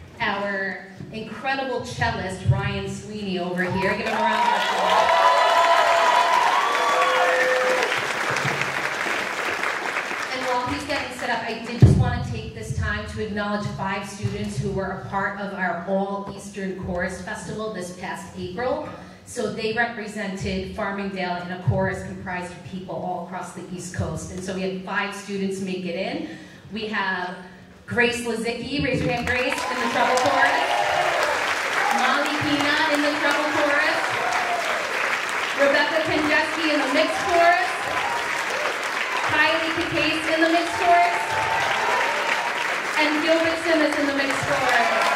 our incredible cellist, Ryan Sweeney, over here. Give him a round of applause. And while he's getting set up, I did just want to take this time to acknowledge five students who were a part of our All Eastern Chorus Festival this past April. So they represented Farmingdale in a chorus comprised of people all across the East Coast. And so we had five students make it in. We have Grace Lazicki, raise your hand, Grace, in the treble chorus. Molly Pina in the treble chorus. Rebecca Konjeski in the mixed chorus. Kylie Kikase in the mixed chorus. And Gilbert Simmons in the mixed chorus.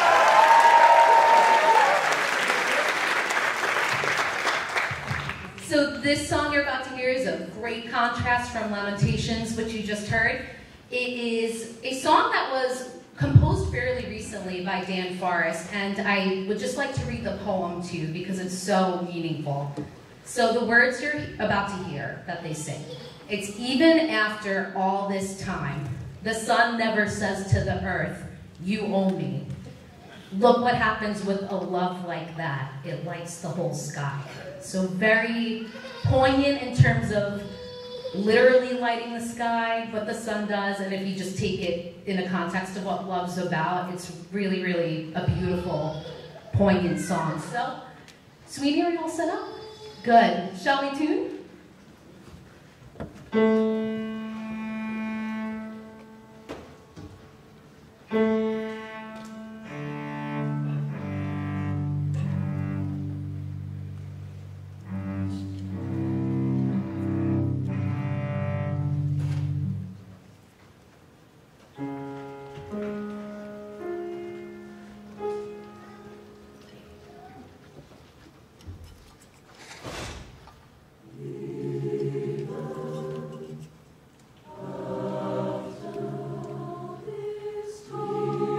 So this song you're about to hear is a great contrast from Lamentations, which you just heard. It is a song that was composed fairly recently by Dan Forrest, and I would just like to read the poem to you because it's so meaningful. So the words you're about to hear that they sing. It's even after all this time, the sun never says to the earth, you owe me. Look what happens with a love like that. It lights the whole sky. So very poignant in terms of literally lighting the sky, what the sun does, and if you just take it in the context of what love's about, it's really, really a beautiful, poignant song. So, Sweeney, are you all set up? Good. Shall we tune? This time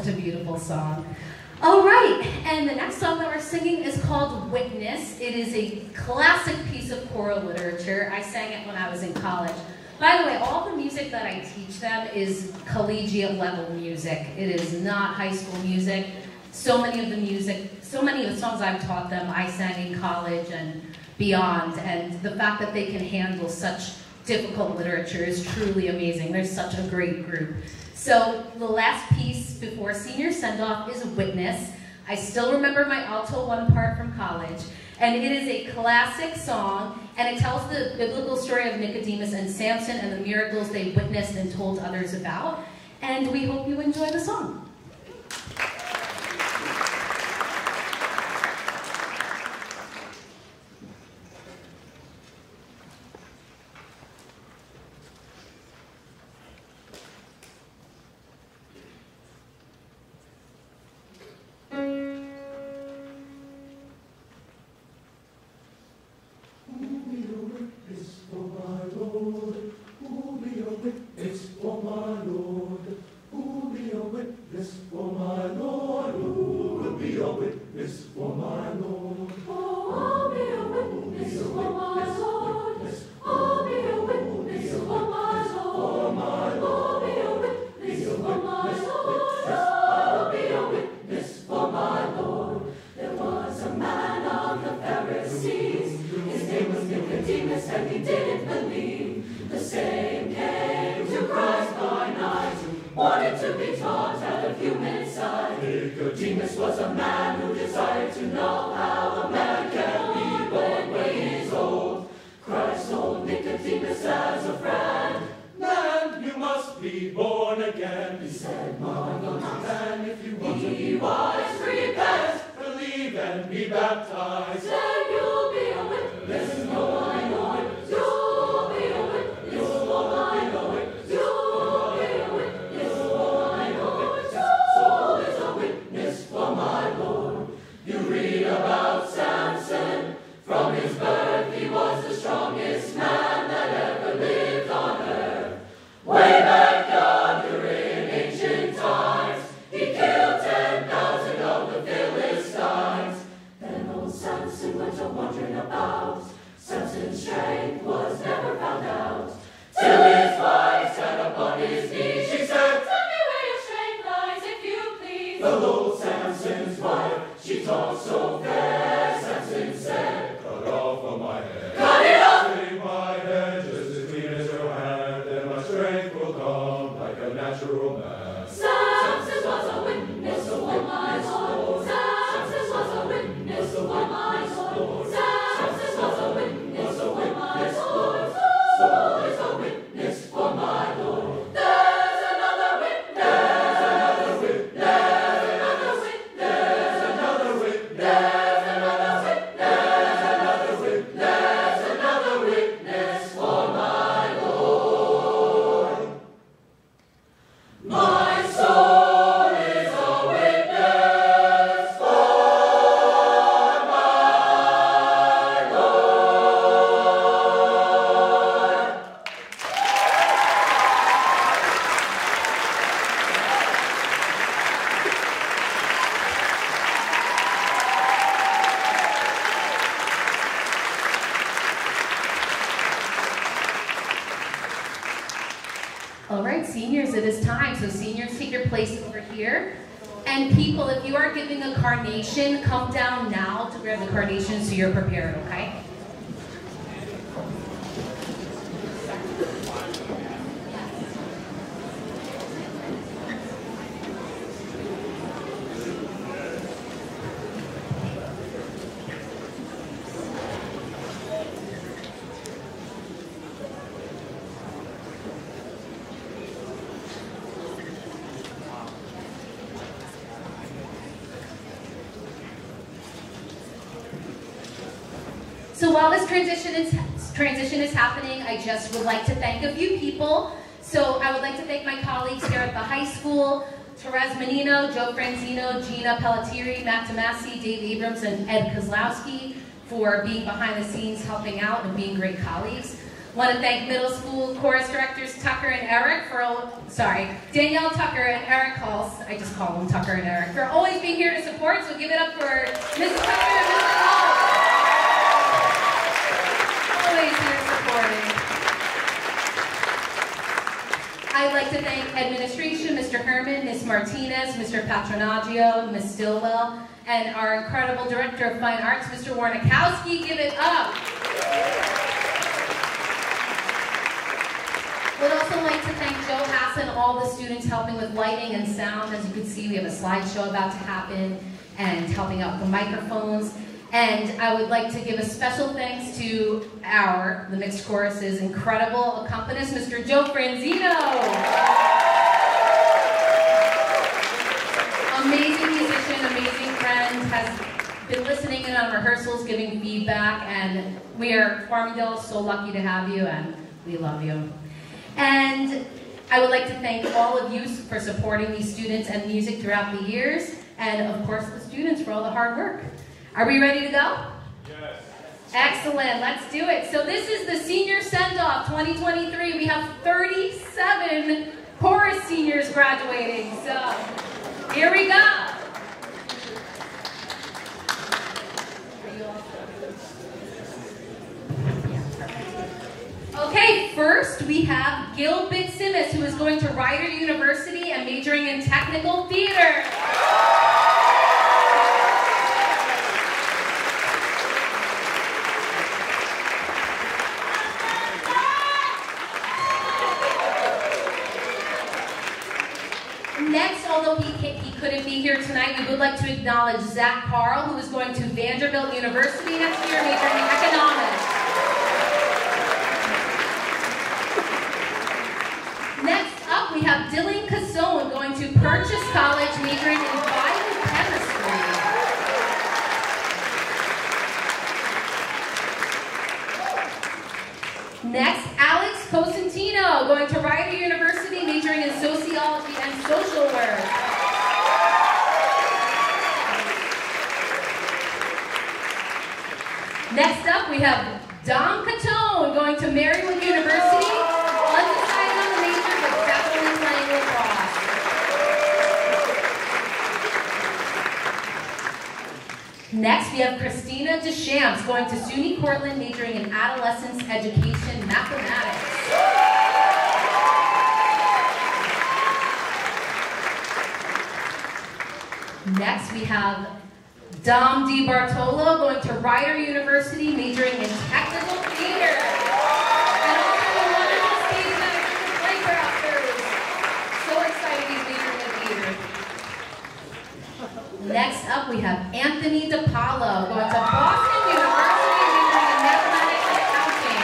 such a beautiful song. All right, and the next song that we're singing is called Witness. It is a classic piece of choral literature. I sang it when I was in college. By the way, all the music that I teach them is collegiate level music. It is not high school music. So many of the music, so many of the songs I've taught them, I sang in college and beyond. And the fact that they can handle such difficult literature is truly amazing. They're such a great group. So the last piece before senior send-off is Witness. I still remember my alto one part from college. And it is a classic song, and it tells the biblical story of Nicodemus and Samson and the miracles they witnessed and told others about. And we hope you enjoy the song. Nicodemus was a man who desired to know how a man can be born when he's old. Christ told Nicodemus as a friend, "Man, you must be born again." He said, "My young man, if you want to be wise, repent, believe and be baptized. Then you'll be a witness for my Lord. You'll be a witness for my Lord. You'll be a witness for my Lord. Soul is a witness for my Lord." You read about Samson. From his birth he was the strongest man that ever lived on earth. Way back yonder in ancient times, he killed ten thousand of the Philistines. Then old Samson went a wandering about. Samson's strength was never found out. Till his wife sat upon his knees, she said, "Tell me where your strength lies, if you please." The old Samson's wife, she talked so fair. Samson said, "Cut off of my head. Cut it off! Save my head just as clean as your hand, and my strength will come like a natural man." Samson was a witness for my Lord. Samson was a witness for my Lord. Samson was a witness for my Lord. Soul is a witness for my Lord. There's another witness. There's another witness. There's another witness. There's another witness. There's another witness. There's another witness. There's another witness for my Lord. My soul is a witness for my Lord. All right, seniors, it is time. So seniors, take your place over here. And people, if you are giving a carnation, come down now to grab the carnation so you're prepared, okay? So while this transition is, transition is happening, I just would like to thank a few people. So I would like to thank my colleagues here at the high school, Therese Menino, Joe Franzino, Gina Pelletieri, Matt Tomasi, Dave Abrams, and Ed Kozlowski for being behind the scenes, helping out, and being great colleagues. Want to thank middle school chorus directors Tucker and Eric for, sorry, Danielle Tucker and Eric Halls, I just call them Tucker and Eric, for always being here to support, so give it up for Missus Tucker and Missus Halls. Always here supporting. I'd like to thank administration, Mister Herman, Miz Martinez, Mister Patronaggio, Miz Stillwell, and our incredible Director of Fine Arts, Mister Warnikowski. Give it up. Would also like to thank Joe Hassan, all the students helping with lighting and sound. As you can see, we have a slideshow about to happen and helping out with the microphones. And I would like to give a special thanks to our, the mixed chorus's incredible accompanist, Mister Joe Franzino. Amazing musician, amazing friend, has been listening in on rehearsals, giving feedback, and we are, Farmingdale, so lucky to have you, and we love you. And I would like to thank all of you for supporting these students and music throughout the years, and of course the students for all the hard work. Are we ready to go? Yes. Excellent, let's do it. So this is the Senior Send-Off twenty twenty-three. We have thirty-seven chorus seniors graduating, so here we go. Okay, first we have Gil Bitsimis, who is going to Rider University and majoring in technical theater. Next, although he, he couldn't be here tonight, we would like to acknowledge Zach Carl, who is going to Vanderbilt University next year, majoring in economics. Next up, we have Dylan Casone going to Purchase College, majoring in biochemistry. Next, Alex Cosentino going to Rider University, majoring in sociology and social work. Next up, we have Dom Catone going to Maryland University, undecided on the major, but definitely playing lacrosse. Next, we have Christina Deschamps going to SUNY Cortland, majoring in adolescence education mathematics. Next, we have Dom DiBartolo going to Rider University, majoring in technical theater. And also the wonderful stage manager and playgrounders. So excited he's majoring in theater. Next up, we have Anthony DiPaolo going to Boston University, majoring in mathematics and accounting.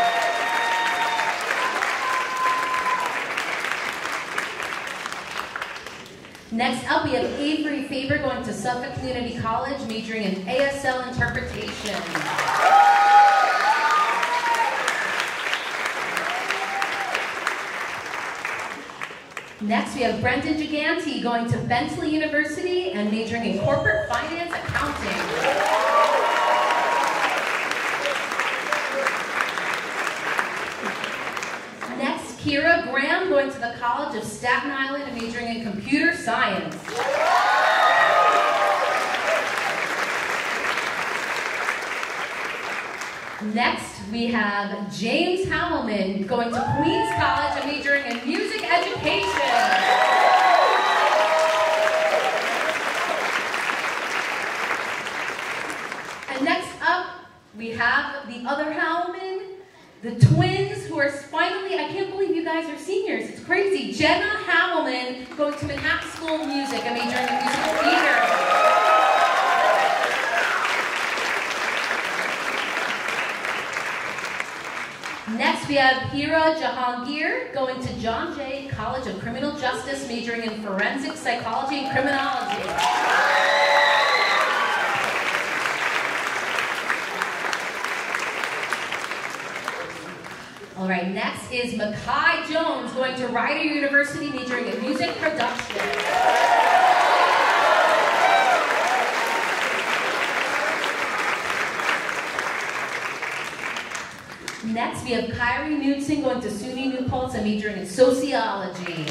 Next up, we have Avery Faber going to Suffolk Community College, majoring in A S L interpretation. Next, we have Brendan Gigante going to Bentley University and majoring in corporate finance accounting. Next, Kira Graham going to the College of Staten Island and majoring in computer science. Next, we have James Hammelman going to Queens College and majoring in music education. And next up, we have the other Hammelman, the twins who are finally, I can't believe you guys are seniors, it's crazy. Jenna Hammelman going to Manhattan School of Music and majoring in musical theater. Next, we have Hira Jahangir going to John Jay College of Criminal Justice, majoring in forensic psychology and criminology. All right, next is Makai Jones going to Rider University, majoring in music production. Next, we have Kyrie Knudsen going to SUNY New Paltz and majoring in sociology.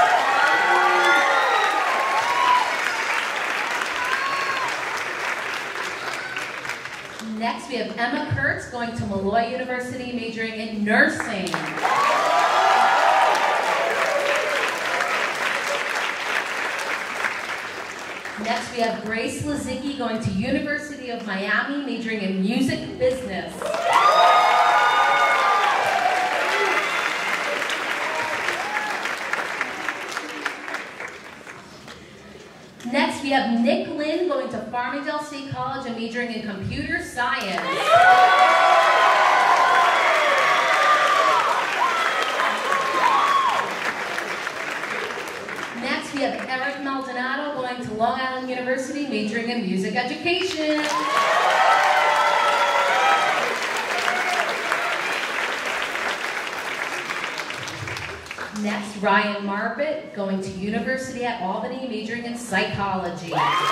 Next, we have Emma Kurtz going to Malloy University, majoring in nursing. Next, we have Grace Lazicki going to University of Miami, majoring in music business. Next, we have Nick Lynn going to Farmingdale State College and majoring in computer science. Next, we have Eric Maldonado going to Long Island University, majoring in music education. Next, Ryan Marbett going to University at Albany, majoring in psychology.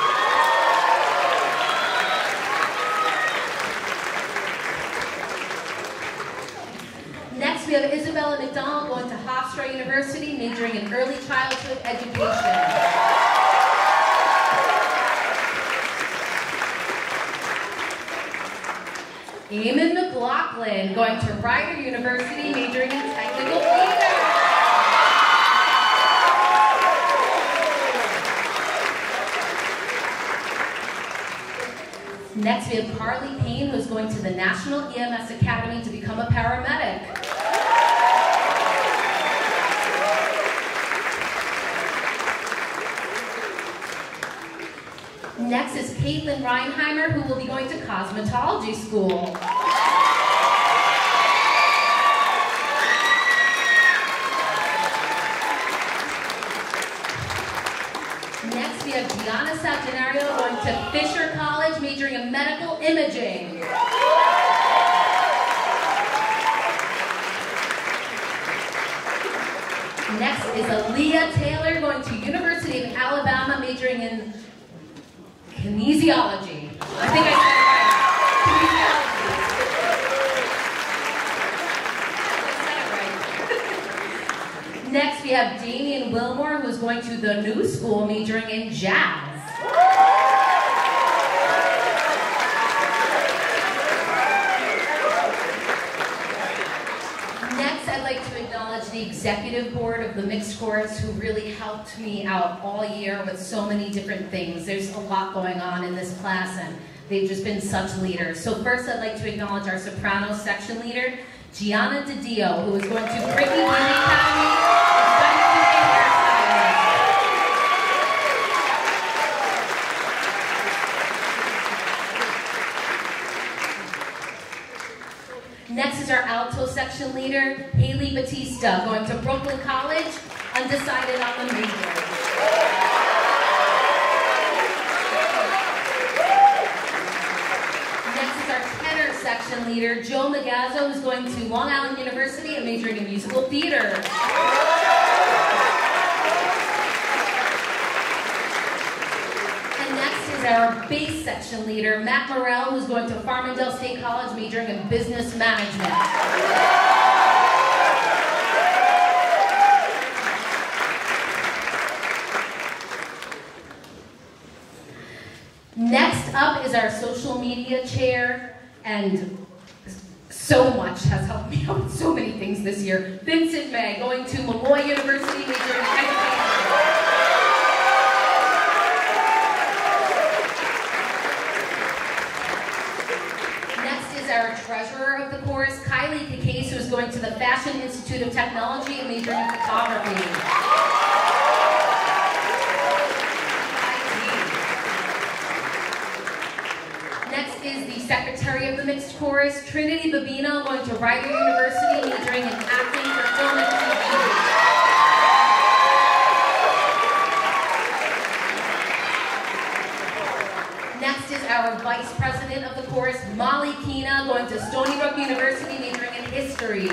Next, we have Isabella McDonald going to Hofstra University, majoring in early childhood education. Eamon McLaughlin going to Rider University, majoring in technical theater. Next, we have Carly Payne, who's going to the National E M S Academy to become a paramedic. Next is Caitlin Reinheimer, who will be going to cosmetology school. Next, we have Gianna Sagenario going to Fisher College, majoring in medical imaging. Next is Aaliyah Taylor going to University of Alabama, majoring in kinesiology. I think I said it right. Kinesiology. Next, we have Damian Wilmore, who's going to the New School, majoring in jazz. Next, I'd like to acknowledge the executive board of the mixed chorus, who really helped me out all year with so many different things. There's a lot going on in this class, and they've just been such leaders. So first, I'd like to acknowledge our soprano section leader, Gianna DiDio, who is going to Bricky Beauty Academy and studying to be a hairstylist. Next is our alto section leader, Haley Batista, going to Brooklyn College, undecided on the major. Next is our tenor section leader, Joe Magazzo, who's going to Long Island University and majoring in musical theater. And next is our bass section leader, Matt Morrell, who's going to Farmingdale State College, majoring in business management. Next up is our social media chair, and so much has helped me out with so many things this year. Vincent May, going to Malloy University, majoring in education. Our treasurer of the chorus, Kylie Kikase, who is going to the Fashion Institute of Technology and majoring in photography. Next is the secretary of the mixed chorus, Trinity Babino, going to Rider University, majoring in acting for film and T V. Next is our vice president of the chorus, Molly Keena, going to Stony Brook University, majoring in history.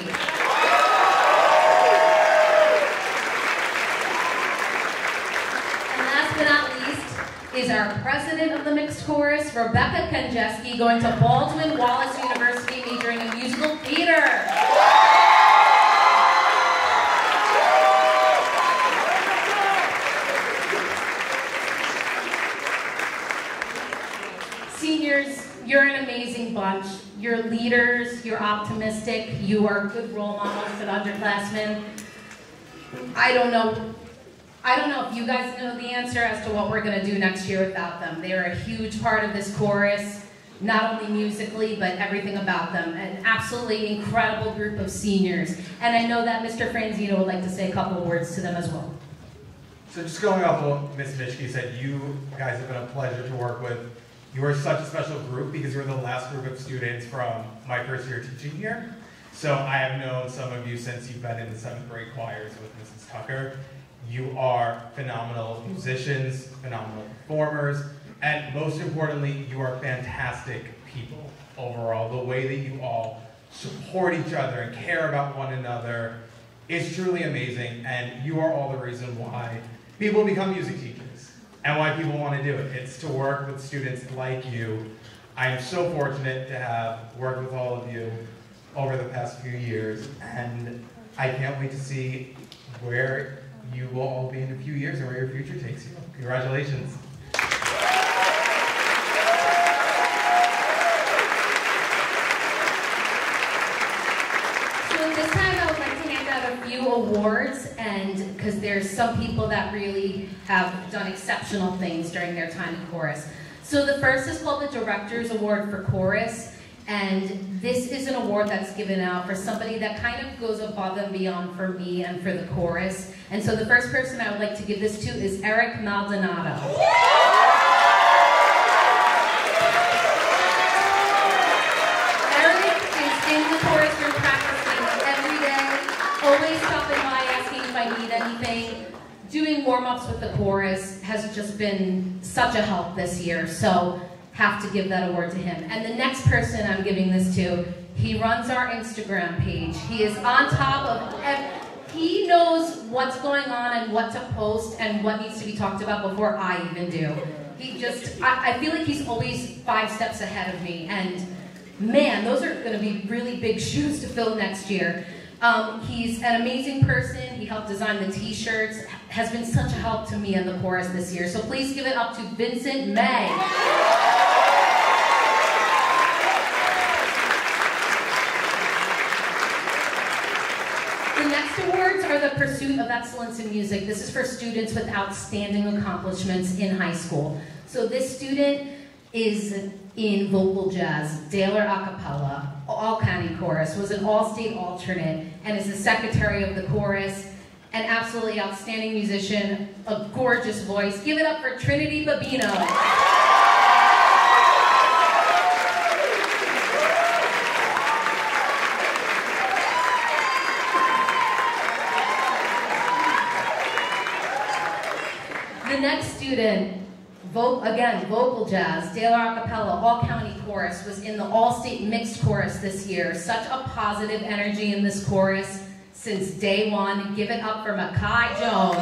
And last but not least is our president of the mixed chorus, Rebecca Konjeski, going to Baldwin Wallace University, majoring in musical theater. you're optimistic, you are good role models for the underclassmen. I don't know, I don't know if you guys know the answer as to what we're gonna do next year without them. They are a huge part of this chorus, not only musically, but everything about them. An absolutely incredible group of seniors. And I know that Mister Franzino would like to say a couple of words to them as well. So just going off of what Miz Mishke said, you guys have been a pleasure to work with. You are such a special group because you're the last group of students from my first year teaching here. So I have known some of you since you've been in the seventh grade choirs with Missus Tucker. You are phenomenal musicians, phenomenal performers, and most importantly, you are fantastic people overall. The way that you all support each other and care about one another is truly amazing, and you are all the reason why people become music teachers and why people want to do it. It's to work with students like you. I am so fortunate to have worked with all of you over the past few years, and I can't wait to see where you will all be in a few years and where your future takes you. Congratulations. So at this time, I would like to hand out a few awards, and because there's some people that really have done exceptional things during their time in chorus. So the first is called the Director's Award for Chorus, and this is an award that's given out for somebody that kind of goes above and beyond for me and for the chorus. And so the first person I would like to give this to is Eric Maldonado. Eric is in the chorus room practicing every day, always stopping by asking if I need anything. Doing warm-ups with the chorus has just been such a help this year, so have to give that award to him. And the next person I'm giving this to, he runs our Instagram page. He is on top of, ev he knows what's going on and what to post and what needs to be talked about before I even do. He just, I, I feel like he's always five steps ahead of me, and man, those are gonna be really big shoes to fill next year. Um, he's an amazing person. He helped design the t-shirts, has been such a help to me in the chorus this year. So please give it up to Vincent May. The next awards are the Pursuit of Excellence in Music. This is for students with outstanding accomplishments in high school. So this student is in vocal jazz, Daler a cappella, all county chorus, was an all-state alternate, and is the secretary of the chorus, an absolutely outstanding musician, a gorgeous voice. Give it up for Trinity Babino. The next student, Vo again, vocal jazz, Daler a cappella, all county chorus, was in the all-state mixed chorus this year. Such a positive energy in this chorus since day one. Give it up for Makai Jones.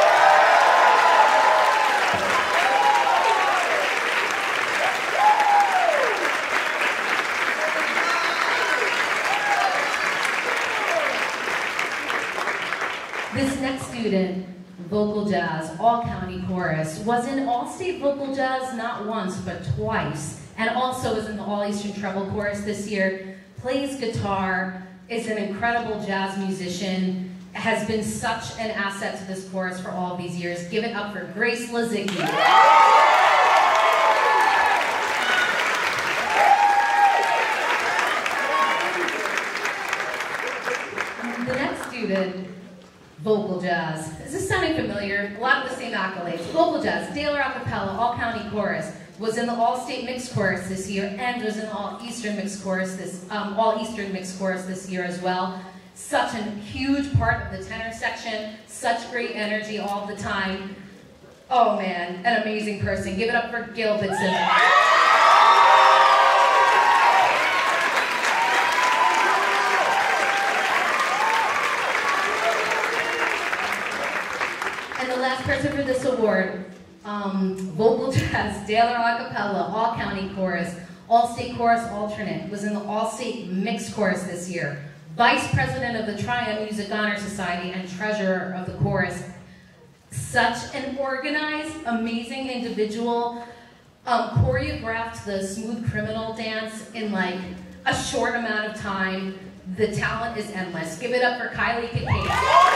This next student, vocal jazz, all county chorus, was in all-state vocal jazz not once but twice, and also was in the all-eastern treble chorus this year, plays guitar, is an incredible jazz musician, has been such an asset to this chorus for all these years. Give it up for Grace Lazicki. The next student, vocal jazz. Is this sounding familiar? A lot of the same accolades. Vocal jazz, Daler a cappella, all county chorus, was in the all-state mixed chorus this year, and was in the all-eastern mixed chorus this, um, all-eastern mixed chorus this year as well. Such a huge part of the tenor section, such great energy all the time. Oh man, an amazing person. Give it up for Gil Bitson. And the last person for this award, um, vocal jazz, Daler a cappella, all county chorus, all-state chorus alternate, was in the all-state mixed chorus this year. Vice president of the Triumph Music Honor Society and treasurer of the chorus. Such an organized, amazing individual. Um, choreographed the Smooth Criminal dance in like a short amount of time. The talent is endless. Give it up for Kylie Kikate.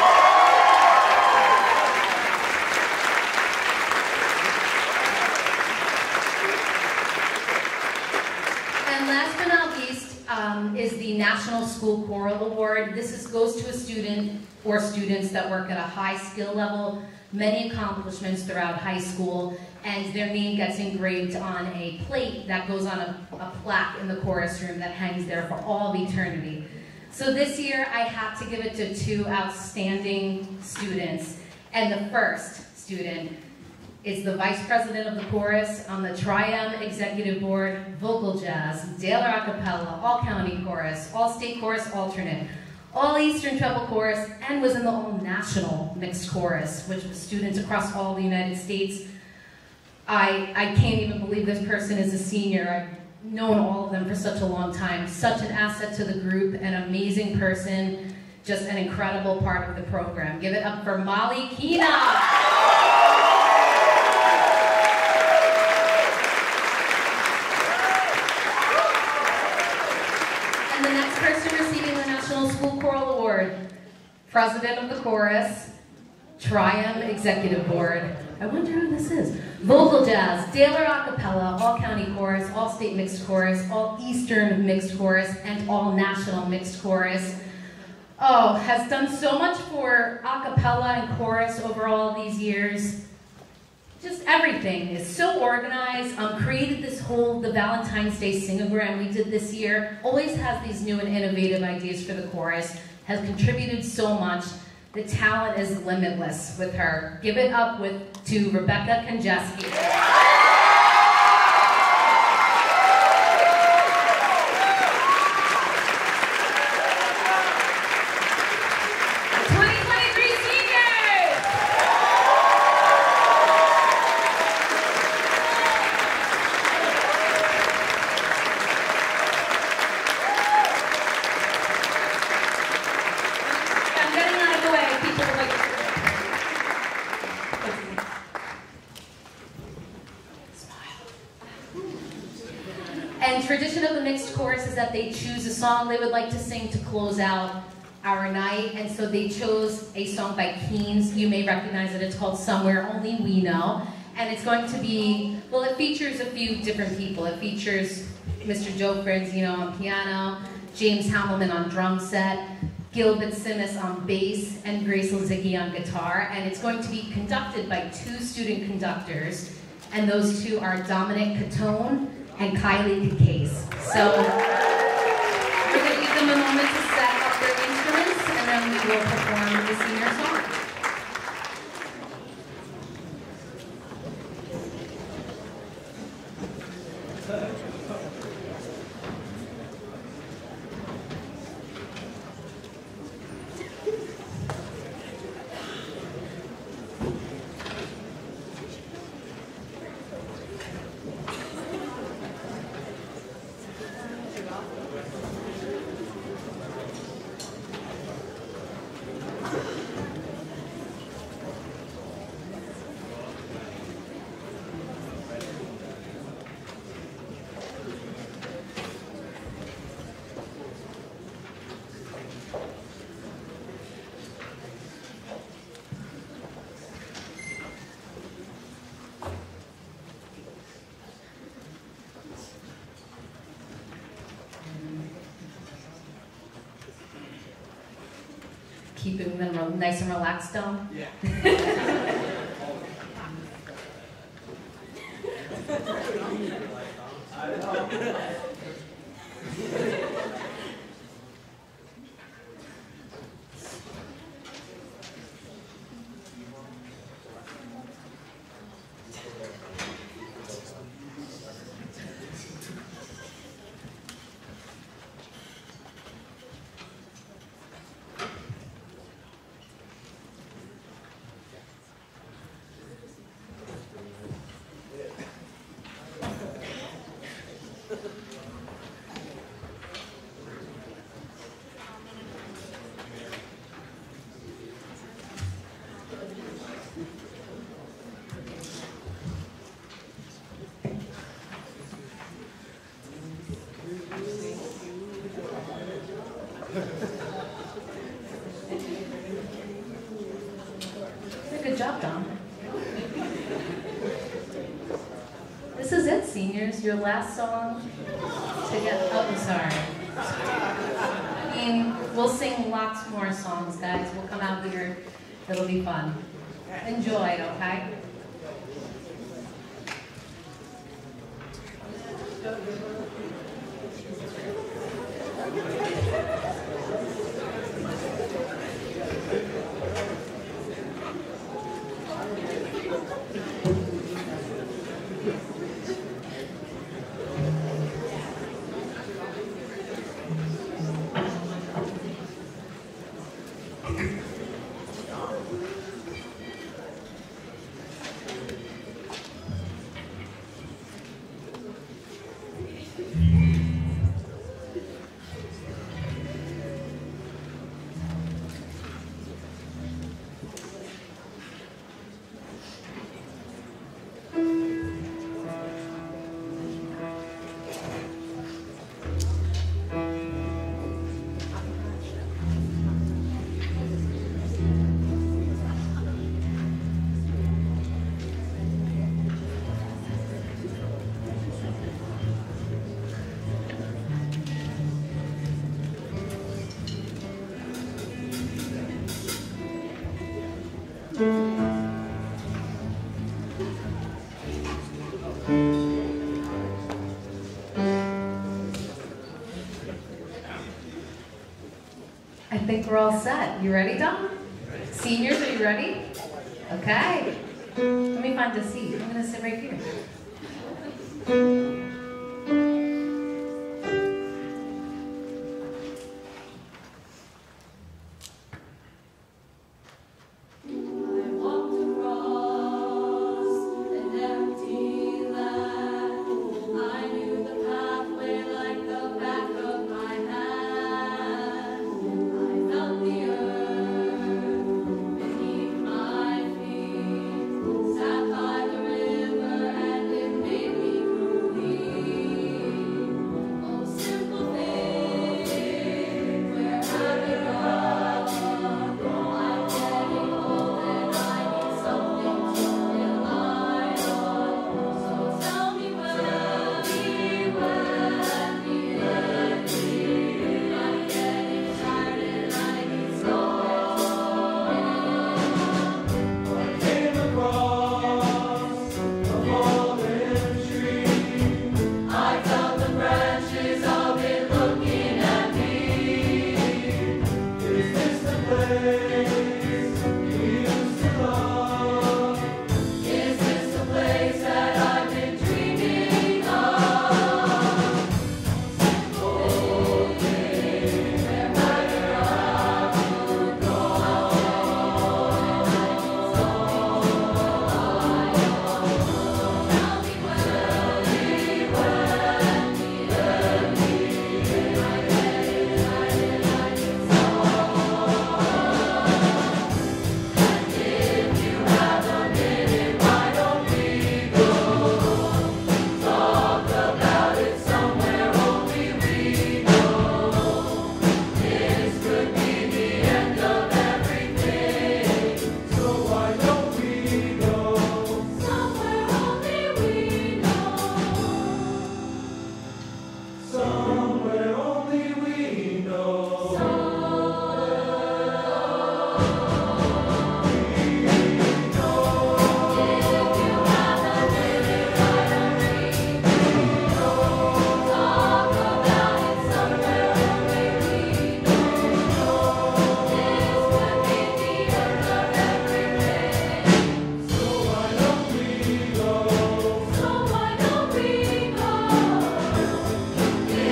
And last but not least um, is the National School Choral Award. This is, goes to a student or students that work at a high skill level, many accomplishments throughout high school, and their name gets engraved on a plate that goes on a, a plaque in the chorus room that hangs there for all of eternity. So this year I have to give it to two outstanding students, and the first student is the vice president of the chorus on the Tri-M Executive Board, Vocal Jazz, Daler Acapella, All County Chorus, All State Chorus Alternate, All Eastern Treble Chorus, and was in the All National Mixed Chorus, which was students across all the United States. I, I can't even believe this person is a senior. I've known all of them for such a long time. Such an asset to the group, an amazing person, just an incredible part of the program. Give it up for Molly Keena. And the next person receiving the National School Choral Award, President of the Chorus, Tri-M Executive Board. I wonder who this is. Vocal Jazz, Daler Acapella, All County Chorus, All State Mixed Chorus, All Eastern Mixed Chorus, and All National Mixed Chorus. Oh, has done so much for acapella and chorus over all these years. Just everything is so organized. Um, created this whole, the Valentine's Day Sing-A-Gram we did this year. Always has these new and innovative ideas for the chorus. Has contributed so much. The talent is limitless with her. Give it up with to Rebecca Konjeski. And tradition of the mixed chorus is that they choose a song they would like to sing to close out our night. And so they chose a song by Keen's. You may recognize it. It's called Somewhere Only We Know. And it's going to be, well, it features a few different people. It features Mister Joe Franzino on piano, James Hamilton on drum set, Gilbert Simmons on bass, and Grace Lizicki on guitar. And it's going to be conducted by two student conductors. And those two are Dominic Catone and Kylie Kikate. So we're going to give them a moment to set up their instruments, and then we will perform the senior song. Keeping them nice and relaxed down. Yeah. Yeah. job, Dom. This is it, seniors. Your last song together. Oh, I'm sorry. I mean, we'll sing lots more songs, guys. We'll come out here. It'll be fun. Enjoy it, okay? I think we're all set. You ready, Dom? Seniors, are you ready? Okay. Let me find a seat. I'm going to sit right here.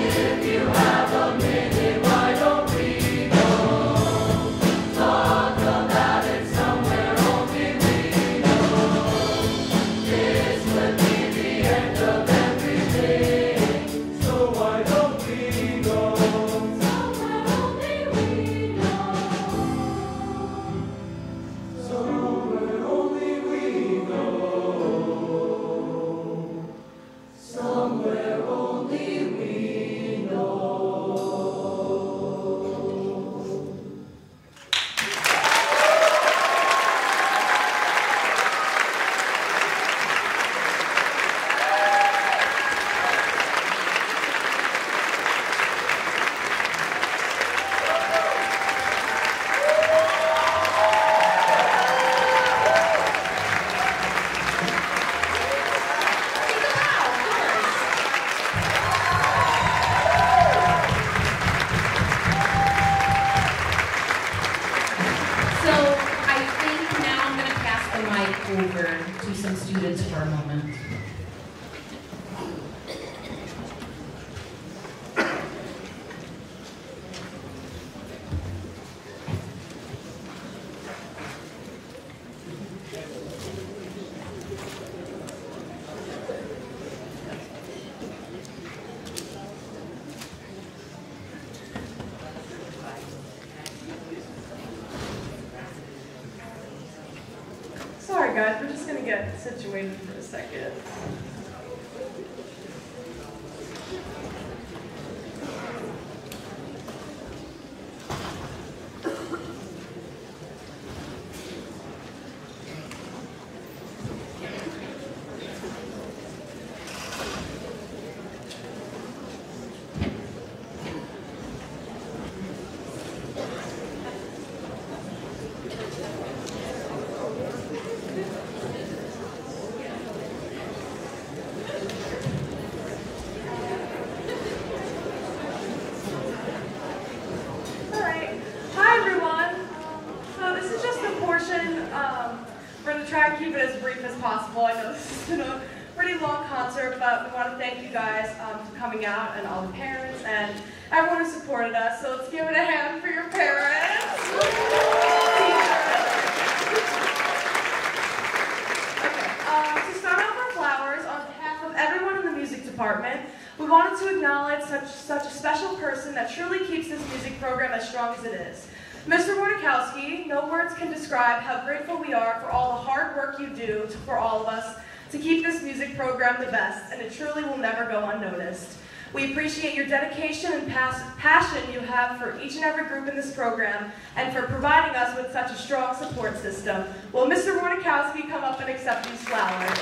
Talk over to some students for a moment. Sorry guys, we're just gonna get situated for a second. Alright. Hi everyone. Um, so this is just a portion, um, we're going to try and keep it as brief as possible. I know this has been a pretty long concert, but we want to thank you guys um, for coming out and all the parents and everyone who supported us. So let's give it a hand for your parents. Okay, uh, to start off our flowers, on behalf of everyone in the music department, we wanted to acknowledge such, such a special person that truly keeps this music program as strong as it is. Mister Mordekowski, no words can describe how grateful we are for all the hard work you do to, for all of us to keep this music program the best, and it truly will never go unnoticed. We appreciate your dedication and pas passion you have for each and every group in this program, and for providing us with such a strong support system. Will Mister Mordekowski come up and accept these flowers?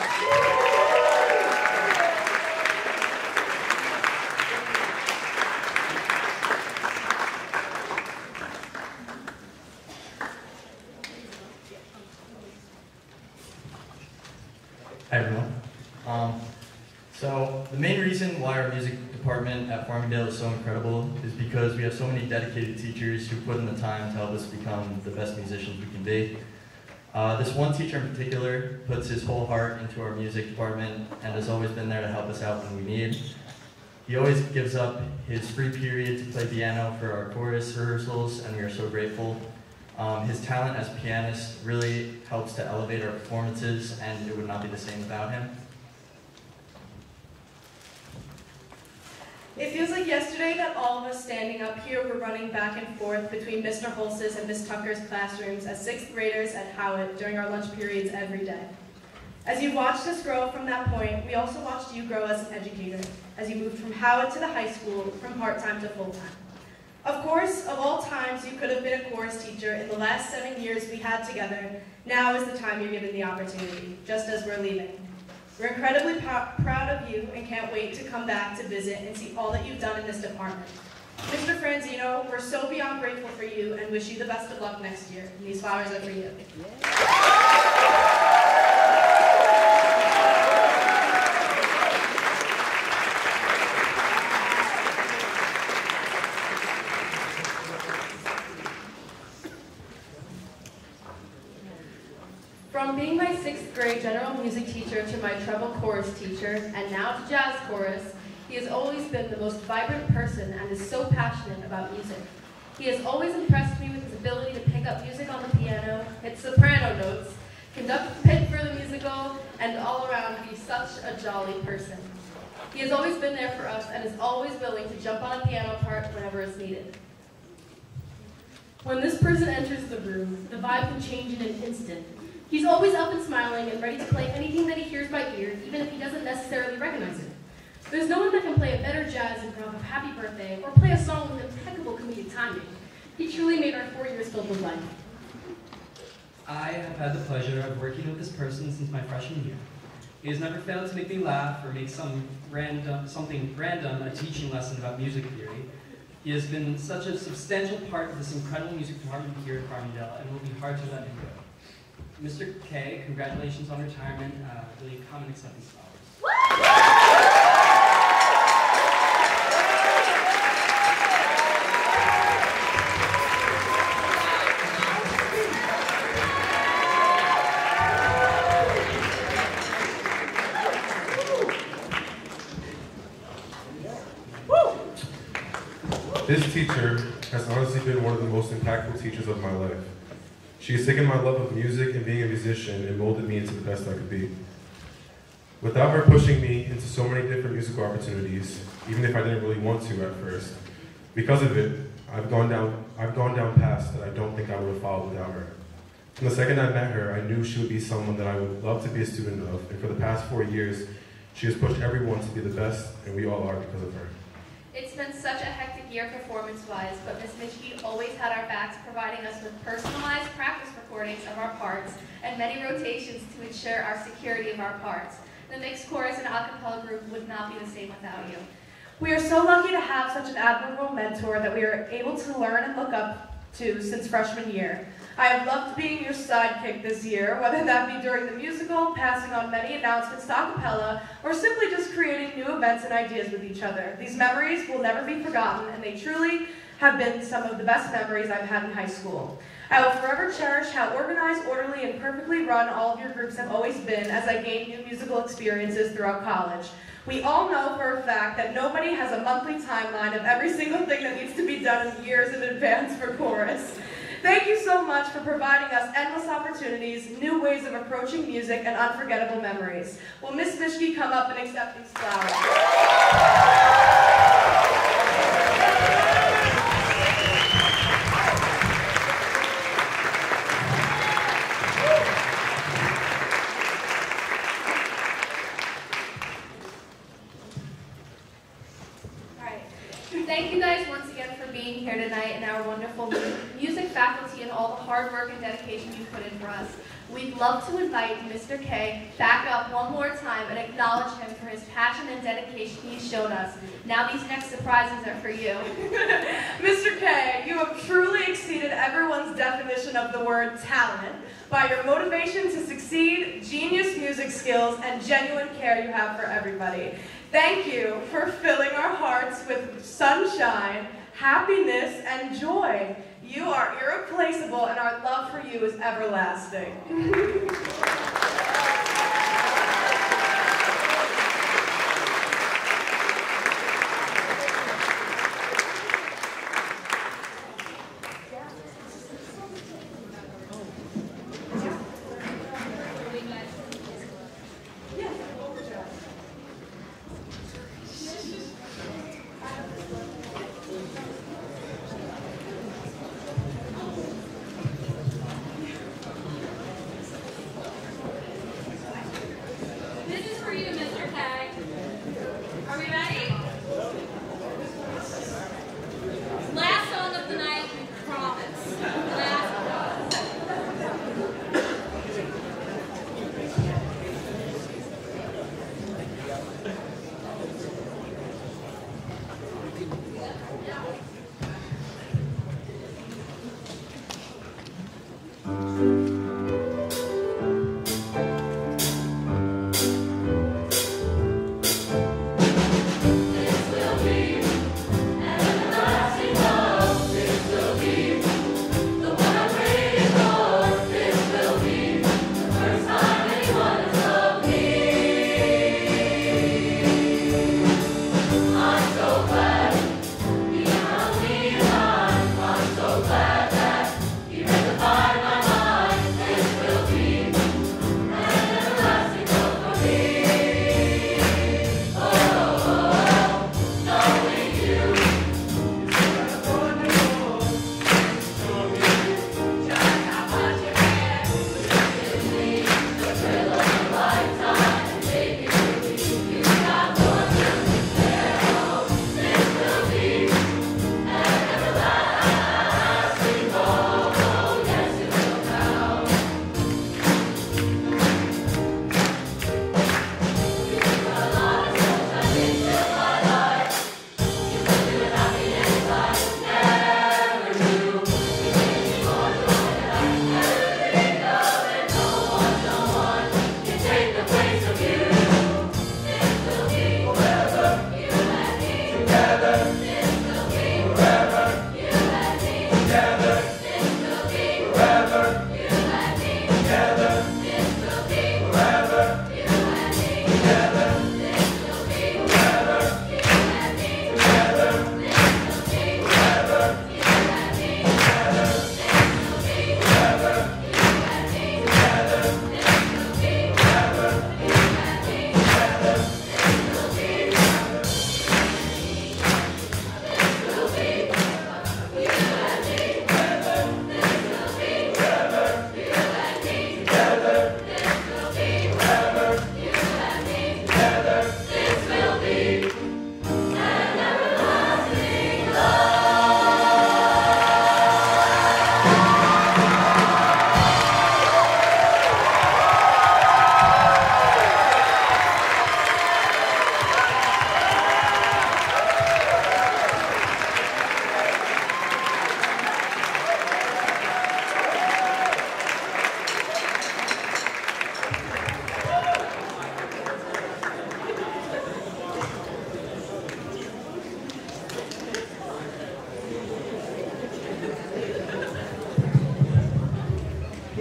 Hi everyone. Um, so the main reason why our music department at Farmingdale is so incredible is because we have so many dedicated teachers who put in the time to help us become the best musicians we can be. Uh, this one teacher in particular puts his whole heart into our music department and has always been there to help us out when we need. He always gives up his free period to play piano for our chorus rehearsals, and we are so grateful. Um, his talent as a pianist really helps to elevate our performances, and it would not be the same without him. It feels like yesterday that all of us standing up here were running back and forth between Mister Holz's and Miz Tucker's classrooms as sixth graders at Howard during our lunch periods every day. As you watched us grow from that point, we also watched you grow as an educator, as you moved from Howard to the high school, from part-time to full-time. Of course, of all times you could have been a chorus teacher in the last seven years we had together, now is the time you're given the opportunity, just as we're leaving. We're incredibly proud of you and can't wait to come back to visit and see all that you've done in this department. Mister Franzino, we're so beyond grateful for you and wish you the best of luck next year. And these flowers are for you. From being my sixth grade general music teacher to my treble chorus teacher, and now to jazz chorus, he has always been the most vibrant person and is so passionate about music. He has always impressed me with his ability to pick up music on the piano, hit soprano notes, conduct the pit for the musical, and all around be such a jolly person. He has always been there for us and is always willing to jump on a piano part whenever it's needed. When this person enters the room, the vibe can change in an instant. He's always up and smiling and ready to play anything that he hears by ear, even if he doesn't necessarily recognize it. There's no one that can play a better jazz in front of a happy birthday or play a song with impeccable comedic timing. He truly made our four years filled with life. I have had the pleasure of working with this person since my freshman year. He has never failed to make me laugh or make some random, something random a teaching lesson about music theory. He has been such a substantial part of this incredible music department here at Farmingdale, and it will be hard to let him go. Mister K, congratulations on retirement. Uh, will you come and accept these flowers? This teacher has honestly been one of the most impactful teachers of my life. She has taken my love of music and being a musician and molded me into the best I could be. Without her pushing me into so many different musical opportunities, even if I didn't really want to at first, because of it, I've gone down, I've gone down paths that I don't think I would have followed without her. From the second I met her, I knew she would be someone that I would love to be a student of, and for the past four years, she has pushed everyone to be the best, and we all are because of her. It's been such a hectic year performance-wise, but Miz Mischke always had our backs, providing us with personalized practice recordings of our parts and many rotations to ensure our security of our parts. The mixed chorus and a cappella group would not be the same without you. We are so lucky to have such an admirable mentor that we are able to learn and look up to since freshman year. I have loved being your sidekick this year, whether that be during the musical, passing on many announcements to a cappella, or simply just creating new events and ideas with each other. These memories will never be forgotten, and they truly have been some of the best memories I've had in high school. I will forever cherish how organized, orderly, and perfectly run all of your groups have always been as I gain new musical experiences throughout college. We all know for a fact that nobody has a monthly timeline of every single thing that needs to be done years in advance for chorus. Thank you so much for providing us endless opportunities, new ways of approaching music, and unforgettable memories. Will Miz Mischke come up and accept these flowers? Thank you guys once again for being here tonight and our wonderful music faculty and all the hard work and dedication you put in for us. We'd love to invite Mister K back up one more time and acknowledge him for his passion and dedication he's shown us. Now these next surprises are for you. Mister K, you have truly exceeded everyone's definition of the word talent by your motivation to succeed, genius music skills, and genuine care you have for everybody. Thank you for filling our hearts with sunshine, happiness, and joy. You are irreplaceable, and our love for you is everlasting. Bye.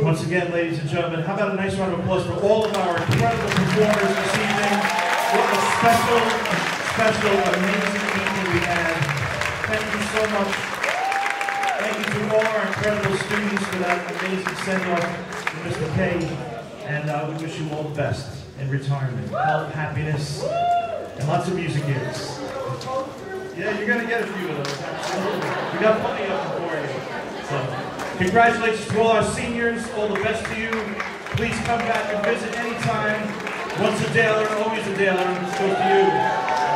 Once again, ladies and gentlemen, how about a nice round of applause for all of our incredible performers this evening. What a special, special, amazing evening we had. Thank you so much. Thank you to all our incredible students for that amazing send-off to Mister K. And uh, we wish you all the best in retirement. Health, happiness, and lots of music gigs. Yeah, you're going to get a few of those, absolutely. We got plenty of them for you. So, congratulations to all our seniors. All the best to you. Please come back and visit anytime. Once a Daler, always a Daler. Let's go to you.